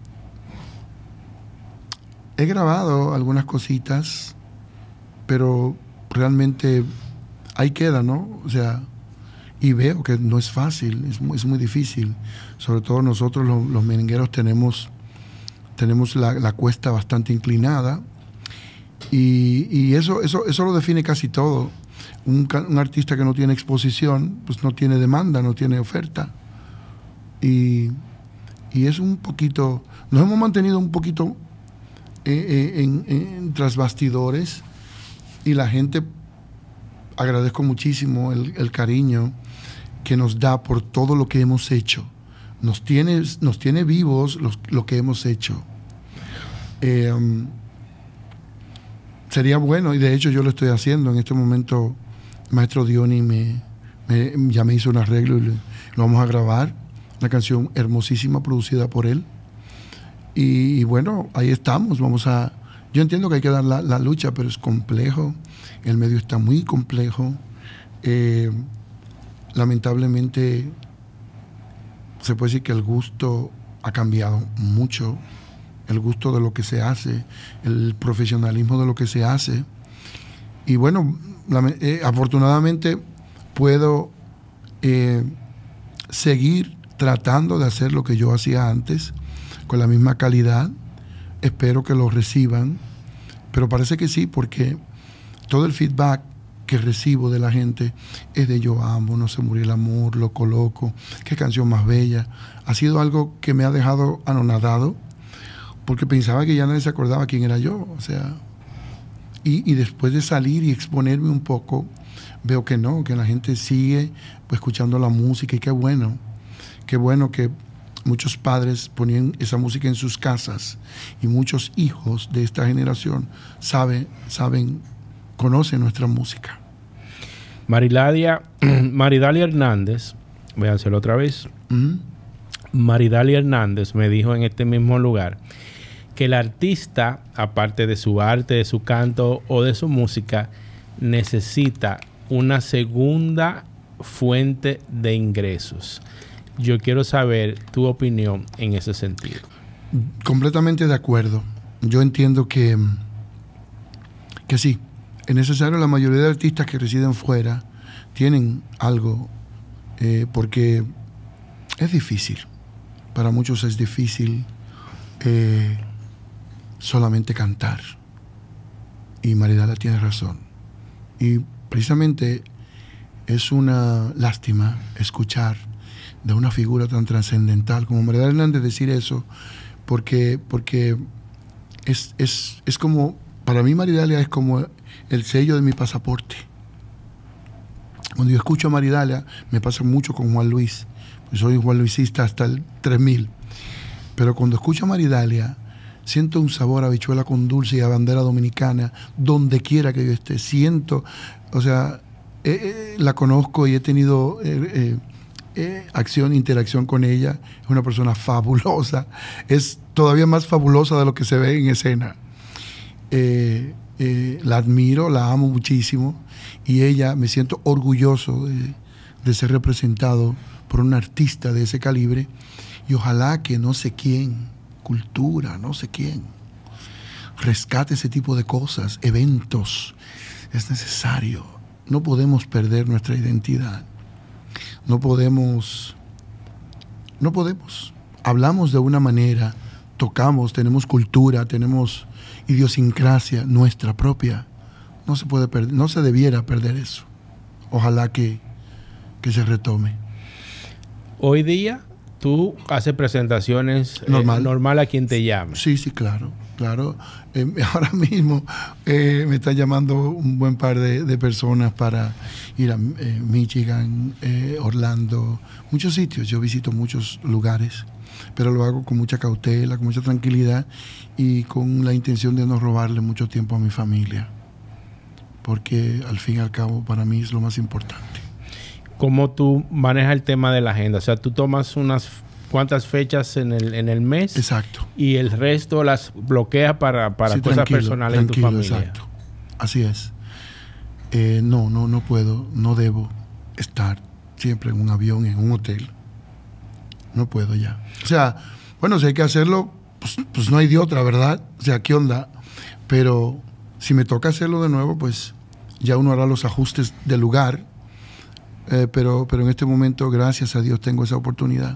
he grabado algunas cositas, pero realmente ahí queda, ¿no? O sea, y veo que no es fácil, es muy, es muy difícil. Sobre todo nosotros los, los merengueros tenemos, tenemos la, la cuesta bastante inclinada y, y eso, eso, eso lo define casi todo. Un, un artista que no tiene exposición, pues no tiene demanda, no tiene oferta. Y... Y es un poquito, nos hemos mantenido un poquito eh, eh, en, en tras bastidores y la gente, agradezco muchísimo el, el cariño que nos da por todo lo que hemos hecho. Nos tiene, nos tiene vivos los, lo que hemos hecho. Eh, sería bueno, y de hecho yo lo estoy haciendo. En este momento, Maestro Diony me, me, ya me hizo un arreglo y lo, lo vamos a grabar. Una canción hermosísima producida por él. Y, y bueno, ahí estamos. Vamos a... Yo entiendo que hay que dar la, la lucha, pero es complejo. El medio está muy complejo. Eh, lamentablemente, se puede decir que el gusto ha cambiado mucho. El gusto de lo que se hace, el profesionalismo de lo que se hace. Y bueno, la, eh, afortunadamente puedo eh, seguir tratando de hacer lo que yo hacía antes, con la misma calidad. Espero que lo reciban, pero parece que sí, porque todo el feedback que recibo de la gente es de yo amo, no se murió el amor, lo coloco, qué canción más bella. Ha sido algo que me ha dejado anonadado, porque pensaba que ya nadie se acordaba quién era yo, o sea, y, y después de salir y exponerme un poco, veo que no, que la gente sigue pues, escuchando la música, y qué bueno. Qué bueno que muchos padres ponían esa música en sus casas y muchos hijos de esta generación saben, saben, conocen nuestra música. Maridalia, Maridalia Hernández, voy a hacerlo otra vez. Uh-huh. Maridalia Hernández me dijo en este mismo lugar que el artista, aparte de su arte, de su canto o de su música, necesita una segunda fuente de ingresos. Yo quiero saber tu opinión en ese sentido. Completamente de acuerdo. Yo entiendo que, que sí, es necesario. La mayoría de artistas que residen fuera tienen algo, eh, porque es difícil. Para muchos es difícil eh, solamente cantar. Y Maridalia tiene razón. Y precisamente es una lástima escuchar de una figura tan trascendental como Maridalia Hernández decir eso, porque, porque es, es, es como, para mí Maridalia es como el sello de mi pasaporte. Cuando yo escucho a Maridalia, me pasa mucho con Juan Luis, pues soy Juan Luisista hasta el tres mil, pero cuando escucho a Maridalia, siento un sabor a habichuela con dulce y a bandera dominicana, donde quiera que yo esté, siento, o sea, eh, eh, la conozco y he tenido... Eh, eh, Eh, acción, interacción con ella. Es una persona fabulosa, es todavía más fabulosa de lo que se ve en escena. Eh, eh, la admiro, la amo muchísimo y ella, me siento orgulloso de, de ser representado por un artista de ese calibre Y ojalá que no sé quién, cultura, no sé quién, rescate ese tipo de cosas, eventos. Es necesario. No podemos perder nuestra identidad. No podemos, no podemos. Hablamos de una manera, tocamos, tenemos cultura, tenemos idiosincrasia nuestra propia. No se puede perder, no se debiera perder eso. Ojalá que, que se retome. Hoy día tú haces presentaciones normal, eh, normal a quien te llame. Sí, sí, claro, claro. Eh, ahora mismo eh, me están llamando un buen par de, de personas para ir a eh, Michigan, eh, Orlando, muchos sitios. Yo visito muchos lugares, pero lo hago con mucha cautela, con mucha tranquilidad y con la intención de no robarle mucho tiempo a mi familia, porque al fin y al cabo para mí es lo más importante. ¿Cómo tú manejas el tema de la agenda? O sea, tú tomas unas cuantas fechas en el, en el mes. Exacto. Y el resto las bloqueas para, para sí, cosas personales en tu familia. Exacto. Así es. Eh, no, no, no puedo, no debo estar siempre en un avión, en un hotel. No puedo ya. O sea, bueno, si hay que hacerlo, pues, pues no hay de otra, ¿verdad? O sea, ¿qué onda? Pero si me toca hacerlo de nuevo, pues ya uno hará los ajustes del lugar. Eh, pero, pero en este momento, gracias a Dios, tengo esa oportunidad.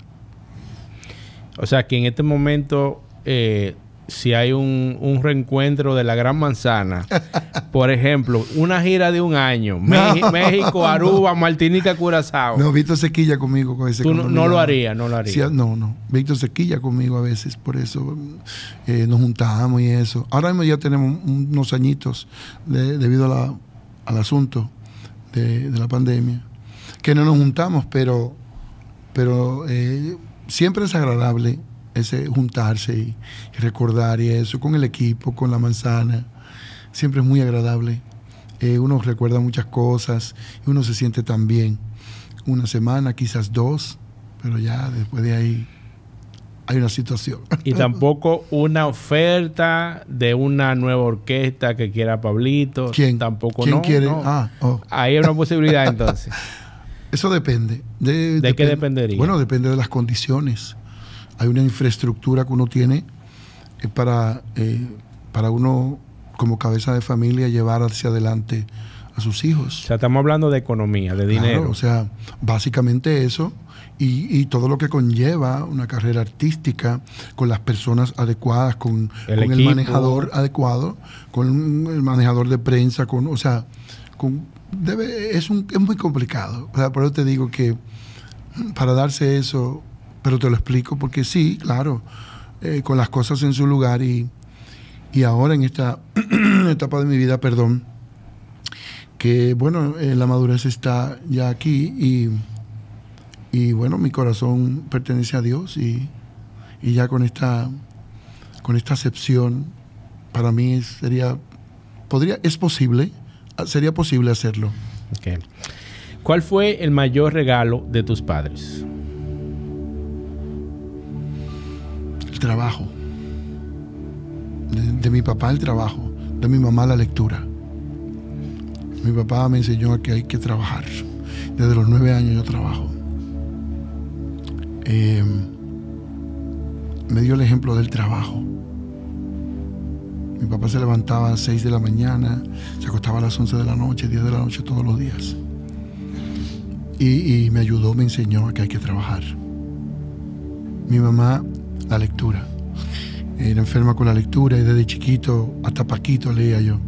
O sea, que en este momento, eh, si hay un, un reencuentro de la Gran Manzana, por ejemplo, una gira de un año, no, México, Aruba, no. Martinica, Curazao. No, Víctor se quilla conmigo con ese. Tú no, no lo harías, no lo harías. Sí, no, no. Víctor se quilla conmigo a veces, por eso eh, nos juntamos y eso. Ahora mismo ya tenemos unos añitos de, debido a la, al asunto de, de la pandemia, que no nos juntamos, pero, pero eh, siempre es agradable ese juntarse y, y recordar y eso, con el equipo, con la manzana. Siempre es muy agradable. Eh, uno recuerda muchas cosas y uno se siente tan bien. Una semana, quizás dos, pero ya después de ahí hay una situación. Y tampoco una oferta de una nueva orquesta que quiera Pablito. ¿Quién? Tampoco. ¿Quién no, quiere? No. Ah, oh. Ahí hay una posibilidad entonces. Eso depende. ¿De, ¿De depende, qué dependería? Bueno, depende de las condiciones. Hay una infraestructura que uno tiene eh, para, eh, para uno, como cabeza de familia, llevar hacia adelante a sus hijos. O sea, estamos hablando de economía, de Claro, dinero. O sea, básicamente eso y, y todo lo que conlleva una carrera artística con las personas adecuadas, con el, con el manejador adecuado, con el manejador de prensa, con, o sea, con, debe, es, un, es muy complicado. O sea, por eso te digo que para darse eso, pero te lo explico porque sí, claro, eh, con las cosas en su lugar y, y ahora en esta etapa de mi vida, perdón, que bueno, eh, la madurez está ya aquí y, y bueno, mi corazón pertenece a Dios y, y ya con esta con esta acepción para mí sería, podría, es posible, sería posible hacerlo. Okay. ¿Cuál fue el mayor regalo de tus padres? El trabajo. De, de mi papá el trabajo, de mi mamá la lectura. Mi papá me enseñó a que hay que trabajar. Desde los nueve años yo trabajo. Eh, me dio el ejemplo del trabajo. Mi papá se levantaba a las seis de la mañana, se acostaba a las once de la noche, diez de la noche todos los días. Y, y me ayudó, me enseñó a que hay que trabajar. Mi mamá, la lectura. Era enferma con la lectura y desde chiquito hasta Paquito leía yo.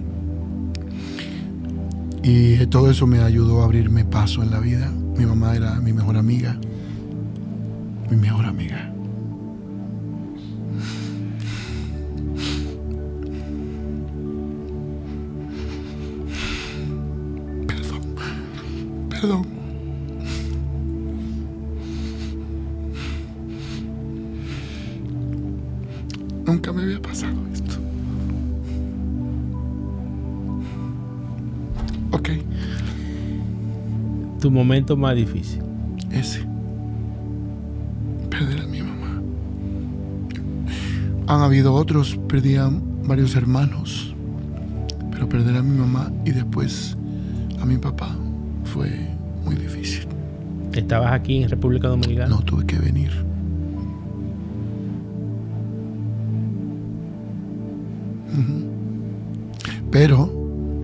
Y todo eso me ayudó a abrirme paso en la vida. Mi mamá era mi mejor amiga. Mi mejor amiga. Perdón. Perdón. Nunca me había pasado esto. Ok. Tu momento más difícil. Ese. Perder a mi mamá. Han habido otros, perdí a varios hermanos, pero perder a mi mamá y después a mi papá fue muy difícil. ¿Estabas aquí en República Dominicana? No, tuve que venir. Pero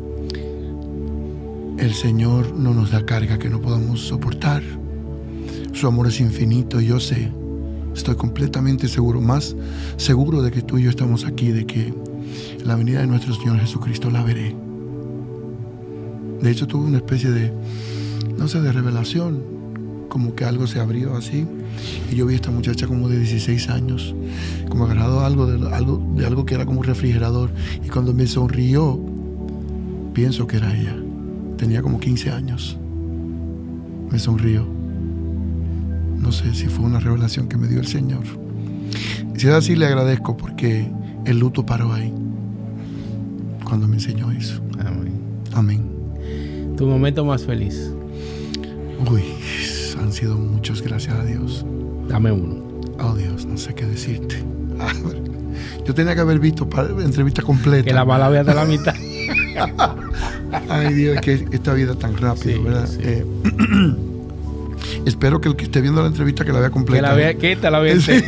el Señor no nos da carga que no podamos soportar. Su amor es infinito. Yo sé, estoy completamente seguro, más seguro de que tú y yo estamos aquí, de que la venida de nuestro Señor Jesucristo la veré. De hecho, tuve una especie de, no sé, de revelación, como que algo se abrió así, y yo vi a esta muchacha como de dieciséis años, como agarrado algo de algo, de algo que era como un refrigerador, y cuando me sonrió, pienso que era ella. Tenía como quince años. Me sonrió. No sé si fue una revelación que me dio el Señor. Y si es así, le agradezco, porque el luto paró ahí cuando me enseñó eso. Amén. Amén. ¿Tu momento más feliz? Uy, han sido muchos, gracias a Dios. Dame uno. Oh Dios, no sé qué decirte. Ah, yo tenía que haber visto la entrevista completa. Que la mala vea de la mitad. Ay Dios, es que esta vida es tan rápido, sí, ¿verdad? Sí. Eh, espero que el que esté viendo la entrevista que la vea completa. Que la vea, que esta la vea. Sí.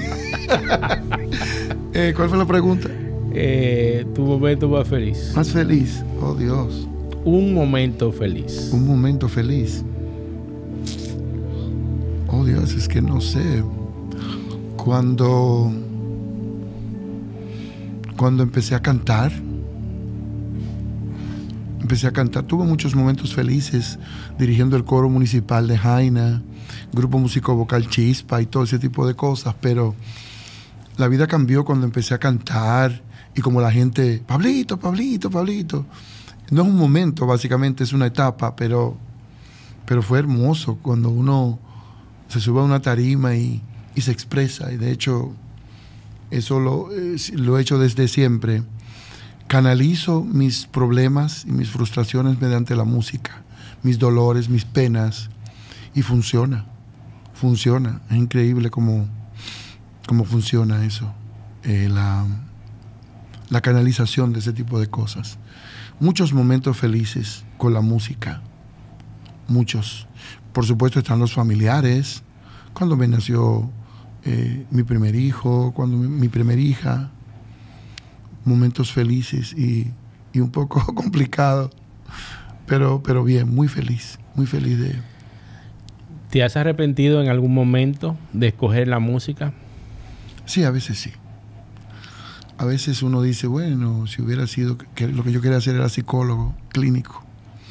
eh, ¿Cuál fue la pregunta? Eh, tu momento más feliz. Más feliz, oh Dios. Un momento feliz. Un momento feliz. Oh Dios, es que no sé. Cuando Cuando empecé a cantar. Empecé a cantar. Tuve muchos momentos felices dirigiendo el coro municipal de Jaina, grupo músico vocal Chispa y todo ese tipo de cosas. Pero la vida cambió cuando empecé a cantar. Y como la gente, Pablito, Pablito, Pablito. No es un momento, básicamente es una etapa, pero, pero fue hermoso cuando uno se sube a una tarima y, y se expresa. Y de hecho, eso lo, eh, lo he hecho desde siempre. Canalizo mis problemas y mis frustraciones mediante la música, mis dolores, mis penas, y funciona, funciona. Es increíble cómo, cómo funciona eso, eh, la, la canalización de ese tipo de cosas. Muchos momentos felices con la música, muchos. Por supuesto están los familiares, cuando me nació eh, mi primer hijo, cuando mi, mi primera hija. Momentos felices y, y un poco complicado, pero, pero bien, muy feliz, muy feliz de... ¿Te has arrepentido en algún momento de escoger la música? Sí, a veces sí. A veces uno dice, bueno, si hubiera sido, que lo que yo quería hacer era psicólogo clínico,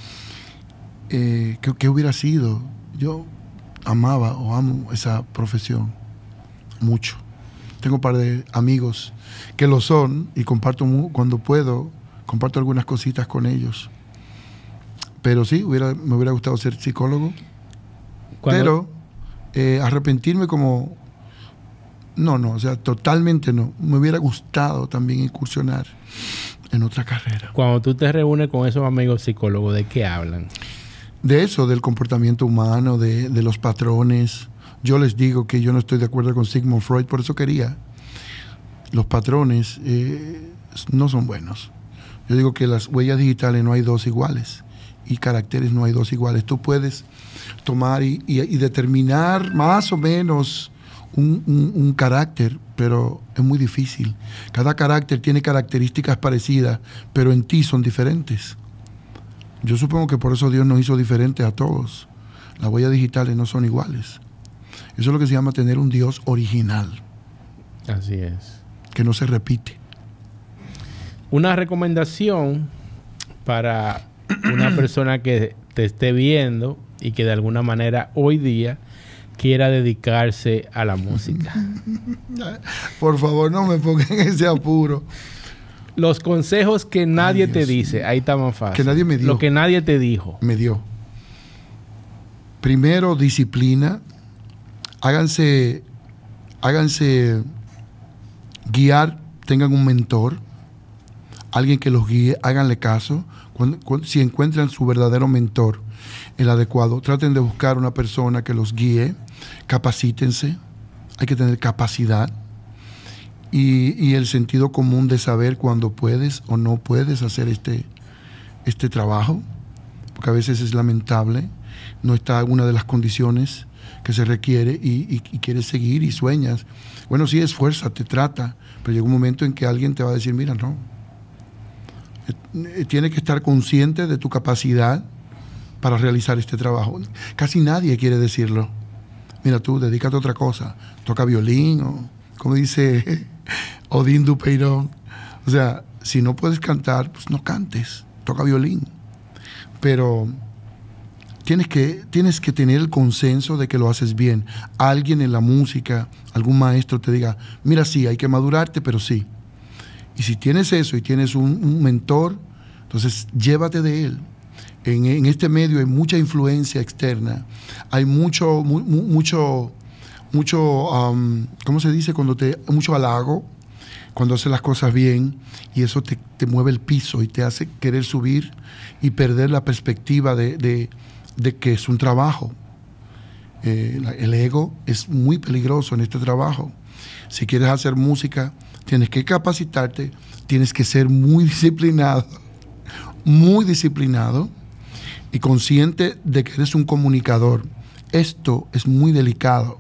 eh, ¿qué, ¿qué hubiera sido? Yo amaba o amo esa profesión mucho. Tengo un par de amigos que lo son y comparto cuando puedo, comparto algunas cositas con ellos. Pero sí, hubiera, me hubiera gustado ser psicólogo. ¿Cuándo? Pero eh, arrepentirme como... No, no, o sea, totalmente no. Me hubiera gustado también incursionar en otra carrera. Cuando tú te reúnes con esos amigos psicólogos, ¿de qué hablan? De eso, del comportamiento humano, de, de los patrones. Yo les digo que yo no estoy de acuerdo con Sigmund Freud, por eso quería. Los patrones eh, no son buenos. Yo digo que las huellas digitales no hay dos iguales y caracteres no hay dos iguales. Tú puedes tomar y, y, y determinar más o menos un, un, un carácter, pero es muy difícil. Cada carácter tiene características parecidas, pero en ti son diferentes. Yo supongo que por eso Dios nos hizo diferentes a todos. Las huellas digitales no son iguales. Eso es lo que se llama tener un Dios original. Así es. Que no se repite. Una recomendación para una persona que te esté viendo y que de alguna manera hoy día quiera dedicarse a la música. Por favor, no me pongan en ese apuro. Los consejos que nadie Ay, te dice. Ahí está más fácil. Que nadie me dio. Lo que nadie te dijo. Me dio. Primero, disciplina. Háganse, háganse guiar, tengan un mentor, alguien que los guíe, háganle caso. Cuando, cuando, si encuentran su verdadero mentor, el adecuado, traten de buscar una persona que los guíe, capacítense, hay que tener capacidad y, y el sentido común de saber cuándo puedes o no puedes hacer este, este trabajo, porque a veces es lamentable, no está una de las condiciones que se requiere y, y, y quieres seguir y sueñas. Bueno, sí, esfuérzate, trata, pero llega un momento en que alguien te va a decir, mira, no, Eh, Tienes que estar consciente de tu capacidad para realizar este trabajo. Casi nadie quiere decirlo. Mira tú, dedícate a otra cosa. Toca violín o, como dice Odín Dupeirón. O sea, si no puedes cantar, pues no cantes. Toca violín. Pero tienes que, tienes que tener el consenso de que lo haces bien. Alguien en la música, algún maestro te diga, mira, sí, hay que madurarte, pero sí. Y si tienes eso y tienes un, un mentor, entonces llévate de él. En, en este medio hay mucha influencia externa, hay mucho, mu, mucho, mucho, um, ¿cómo se dice? Cuando te, mucho halago, cuando haces las cosas bien, y eso te, te mueve el piso y te hace querer subir y perder la perspectiva de, de, de que es un trabajo. Eh, el ego es muy peligroso en este trabajo. Si quieres hacer música, tienes que capacitarte, tienes que ser muy disciplinado, muy disciplinado, y consciente de que eres un comunicador. Esto es muy delicado.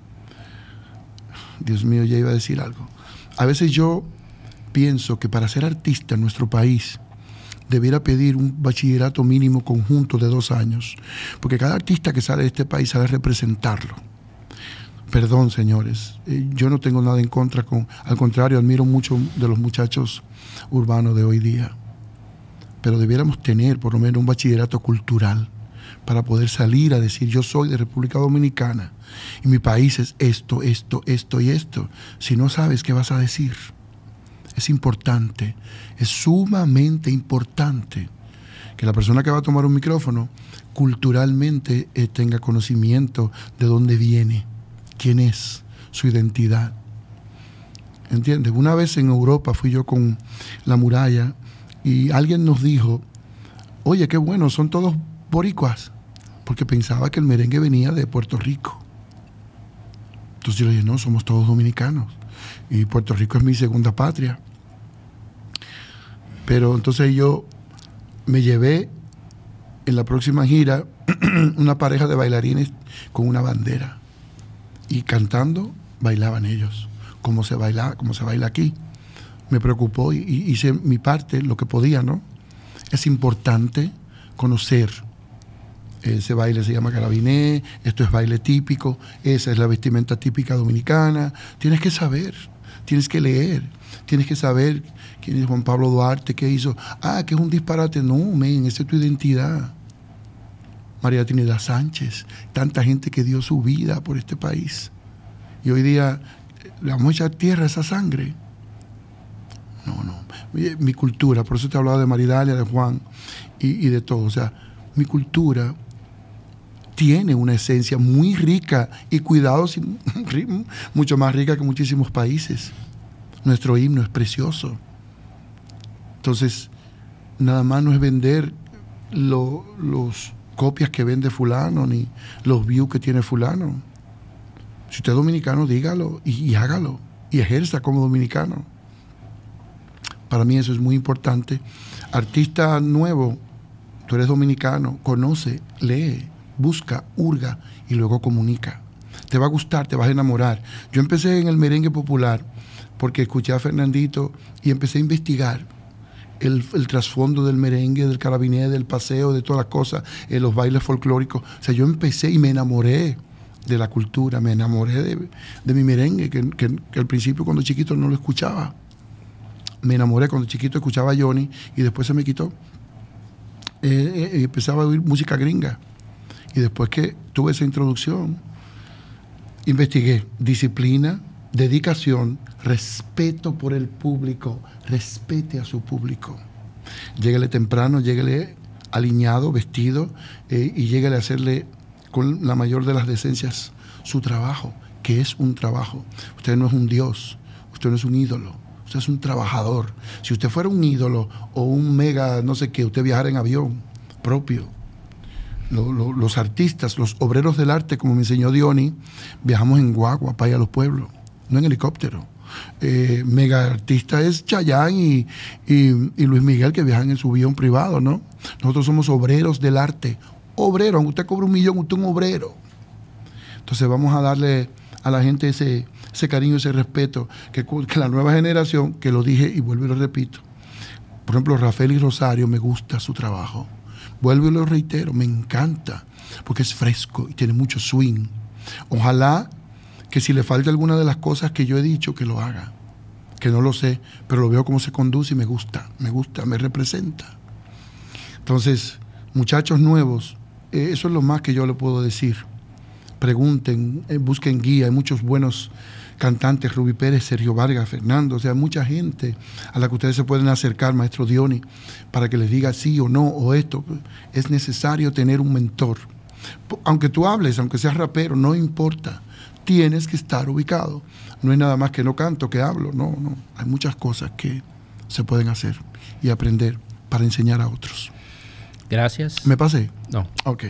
Dios mío, ya iba a decir algo. A veces yo pienso que para ser artista en nuestro país debiera pedir un bachillerato mínimo conjunto de dos años, porque cada artista que sale de este país sabe representarlo. Perdón, señores, eh, yo no tengo nada en contra, con, al contrario, admiro mucho de los muchachos urbanos de hoy día. Pero debiéramos tener por lo menos un bachillerato cultural para poder salir a decir, yo soy de República Dominicana y mi país es esto, esto, esto y esto. Si no sabes, ¿qué vas a decir? Es importante, es sumamente importante que la persona que va a tomar un micrófono culturalmente eh, tenga conocimiento de dónde viene, quién es, su identidad. ¿Entiendes? Una vez en Europa fui yo con La Muralla y alguien nos dijo, oye, qué bueno, son todos boricuas, porque pensaba que el merengue venía de Puerto Rico. Entonces yo le dije, no, somos todos dominicanos y Puerto Rico es mi segunda patria. Pero entonces yo me llevé en la próxima gira una pareja de bailarines con una bandera y cantando bailaban ellos, como se baila, como se baila aquí. Me preocupó y, y hice mi parte, lo que podía, ¿no? Es importante conocer. Ese baile se llama carabiné, esto es baile típico, esa es la vestimenta típica dominicana. Tienes que saber, tienes que leer, tienes que saber quién es Juan Pablo Duarte, qué hizo. Ah, que es un disparate. No, men, esa es tu identidad. María Trinidad Sánchez, tanta gente que dio su vida por este país. Y hoy día le vamos a echar tierra a esa sangre. No, no. Mi, mi cultura, por eso te hablaba de Maridalia, de Juan y, y de todo. O sea, mi cultura tiene una esencia muy rica y cuidado, mucho más rica que muchísimos países. Nuestro himno es precioso. Entonces, nada más no es vender lo, los copias que vende fulano, ni los views que tiene fulano. Si usted es dominicano, dígalo y, y hágalo. Y ejerza como dominicano. Para mí eso es muy importante. Artista nuevo, tú eres dominicano, conoce, lee, busca, hurga y luego comunica. Te va a gustar, te vas a enamorar. Yo empecé en el merengue popular porque escuché a Fernandito y empecé a investigar el, el trasfondo del merengue, del carabiné, del paseo, de todas las cosas, eh, los bailes folclóricos. O sea, yo empecé y me enamoré de la cultura, me enamoré de, de mi merengue, que, que, que al principio cuando chiquito no lo escuchaba. Me enamoré cuando chiquito, escuchaba a Johnny y después se me quitó. Eh, eh, empezaba a oír música gringa. Y después que tuve esa introducción, investigué disciplina, dedicación, respeto por el público, respete a su público. Lléguele temprano, lléguele alineado, vestido, eh, y lléguele a hacerle con la mayor de las decencias su trabajo, que es un trabajo. Usted no es un dios, usted no es un ídolo. Usted es un trabajador. Si usted fuera un ídolo o un mega, no sé qué, usted viajara en avión propio. Lo, lo, los artistas, los obreros del arte, como me enseñó Diony, viajamos en guagua para ir a los pueblos, no en helicóptero. Eh, mega artista es Chayanne y, y, y Luis Miguel, que viajan en su avión privado, ¿no? Nosotros somos obreros del arte. Obrero, aunque usted cobre un millón, usted es un obrero. Entonces vamos a darle a la gente ese... ese cariño, ese respeto, que, que la nueva generación, que lo dije y vuelvo y lo repito, Por ejemplo, Rafael y Rosario, me gusta su trabajo. Vuelvo y lo reitero, me encanta, porque es fresco y tiene mucho swing. Ojalá que si le falta alguna de las cosas que yo he dicho, que lo haga. Que no lo sé, pero lo veo cómo se conduce y me gusta, me gusta, me representa. Entonces, muchachos nuevos, eh, eso es lo más que yo le puedo decir. Pregunten, eh, busquen guía, hay muchos buenos cantantes, Rubí Pérez, Sergio Vargas, Fernando, o sea, mucha gente a la que ustedes se pueden acercar, maestro Diony, para que les diga sí o no, o esto. Es necesario tener un mentor. Aunque tú hables, aunque seas rapero, no importa, tienes que estar ubicado. No hay nada más que no canto, que hablo, no, no. Hay muchas cosas que se pueden hacer y aprender para enseñar a otros. Gracias. ¿Me pasé? No. Ok.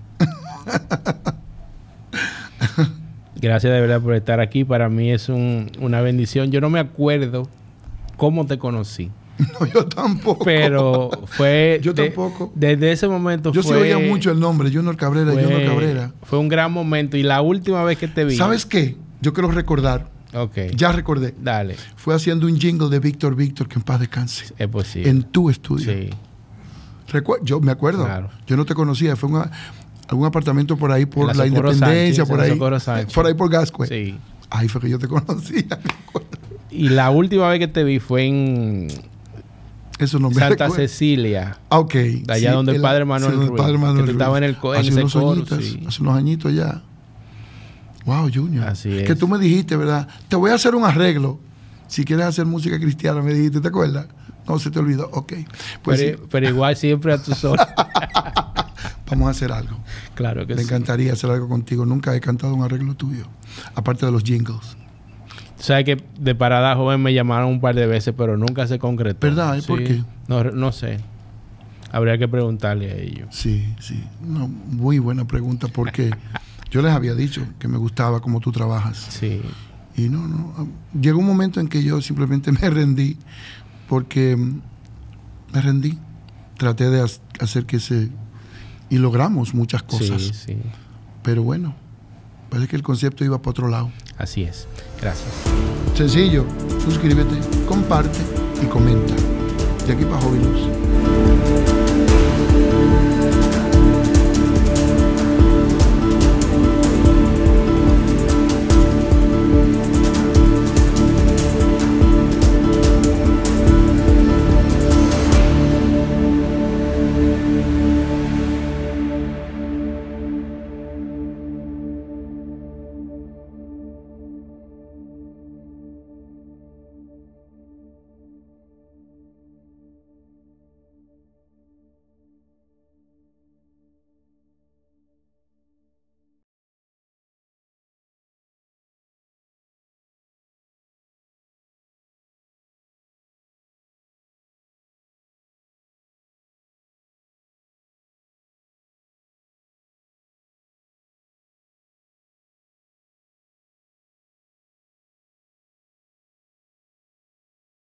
Gracias de verdad por estar aquí. Para mí es un, una bendición. Yo no me acuerdo cómo te conocí. No, yo tampoco. Pero fue... Yo de, tampoco. Desde ese momento yo fue... Yo sí oía mucho el nombre, Junior Cabrera, fue, Junior Cabrera. Fue un gran momento. Y la última vez que te vi... ¿Sabes qué? Yo quiero recordar. Ok. Ya recordé. Dale. Fue haciendo un jingle de Víctor Víctor, que en paz descanse. Es posible. En tu estudio. Sí. Recu yo me acuerdo. Claro. Yo no te conocía. Fue una, algún apartamento por ahí, por la, la Independencia, Sánchez, por ahí. Por ahí por Gascue. Sí. Ahí fue que yo te conocía. Y la última vez que te vi fue en... Eso no me Santa recuerdo. Cecilia. Ah, ok. Allá sí, donde el, el padre Manuel sí, Ruiz. Padre Manuel que tú estabas en el co hace en unos ese coro, añitos, sí. Hace unos añitos ya. Wow, Junior. Así es. Que tú me dijiste, ¿verdad? Te voy a hacer un arreglo. Si quieres hacer música cristiana, me dijiste, ¿te acuerdas? No, se te olvidó. Ok. Pues pero, sí. pero igual siempre a tus órdenes. Vamos a hacer algo. Claro que me sí. Me encantaría hacer algo contigo. Nunca he cantado un arreglo tuyo. Aparte de los jingles. Sabes que de Parada Joven me llamaron un par de veces, pero nunca se concretó. ¿Verdad? ¿Y sí. por qué? No, no sé. Habría que preguntarle a ellos. Sí, sí. No, muy buena pregunta, porque yo les había dicho que me gustaba cómo tú trabajas. Sí. Y no, no. Llegó un momento en que yo simplemente me rendí, porque me rendí. Traté de hacer que se... Y logramos muchas cosas. Sí, sí. Pero bueno, parece que el concepto iba para otro lado. Así es. Gracias. Sencillo. Suscríbete, comparte y comenta. De aquí para Hobby Luz.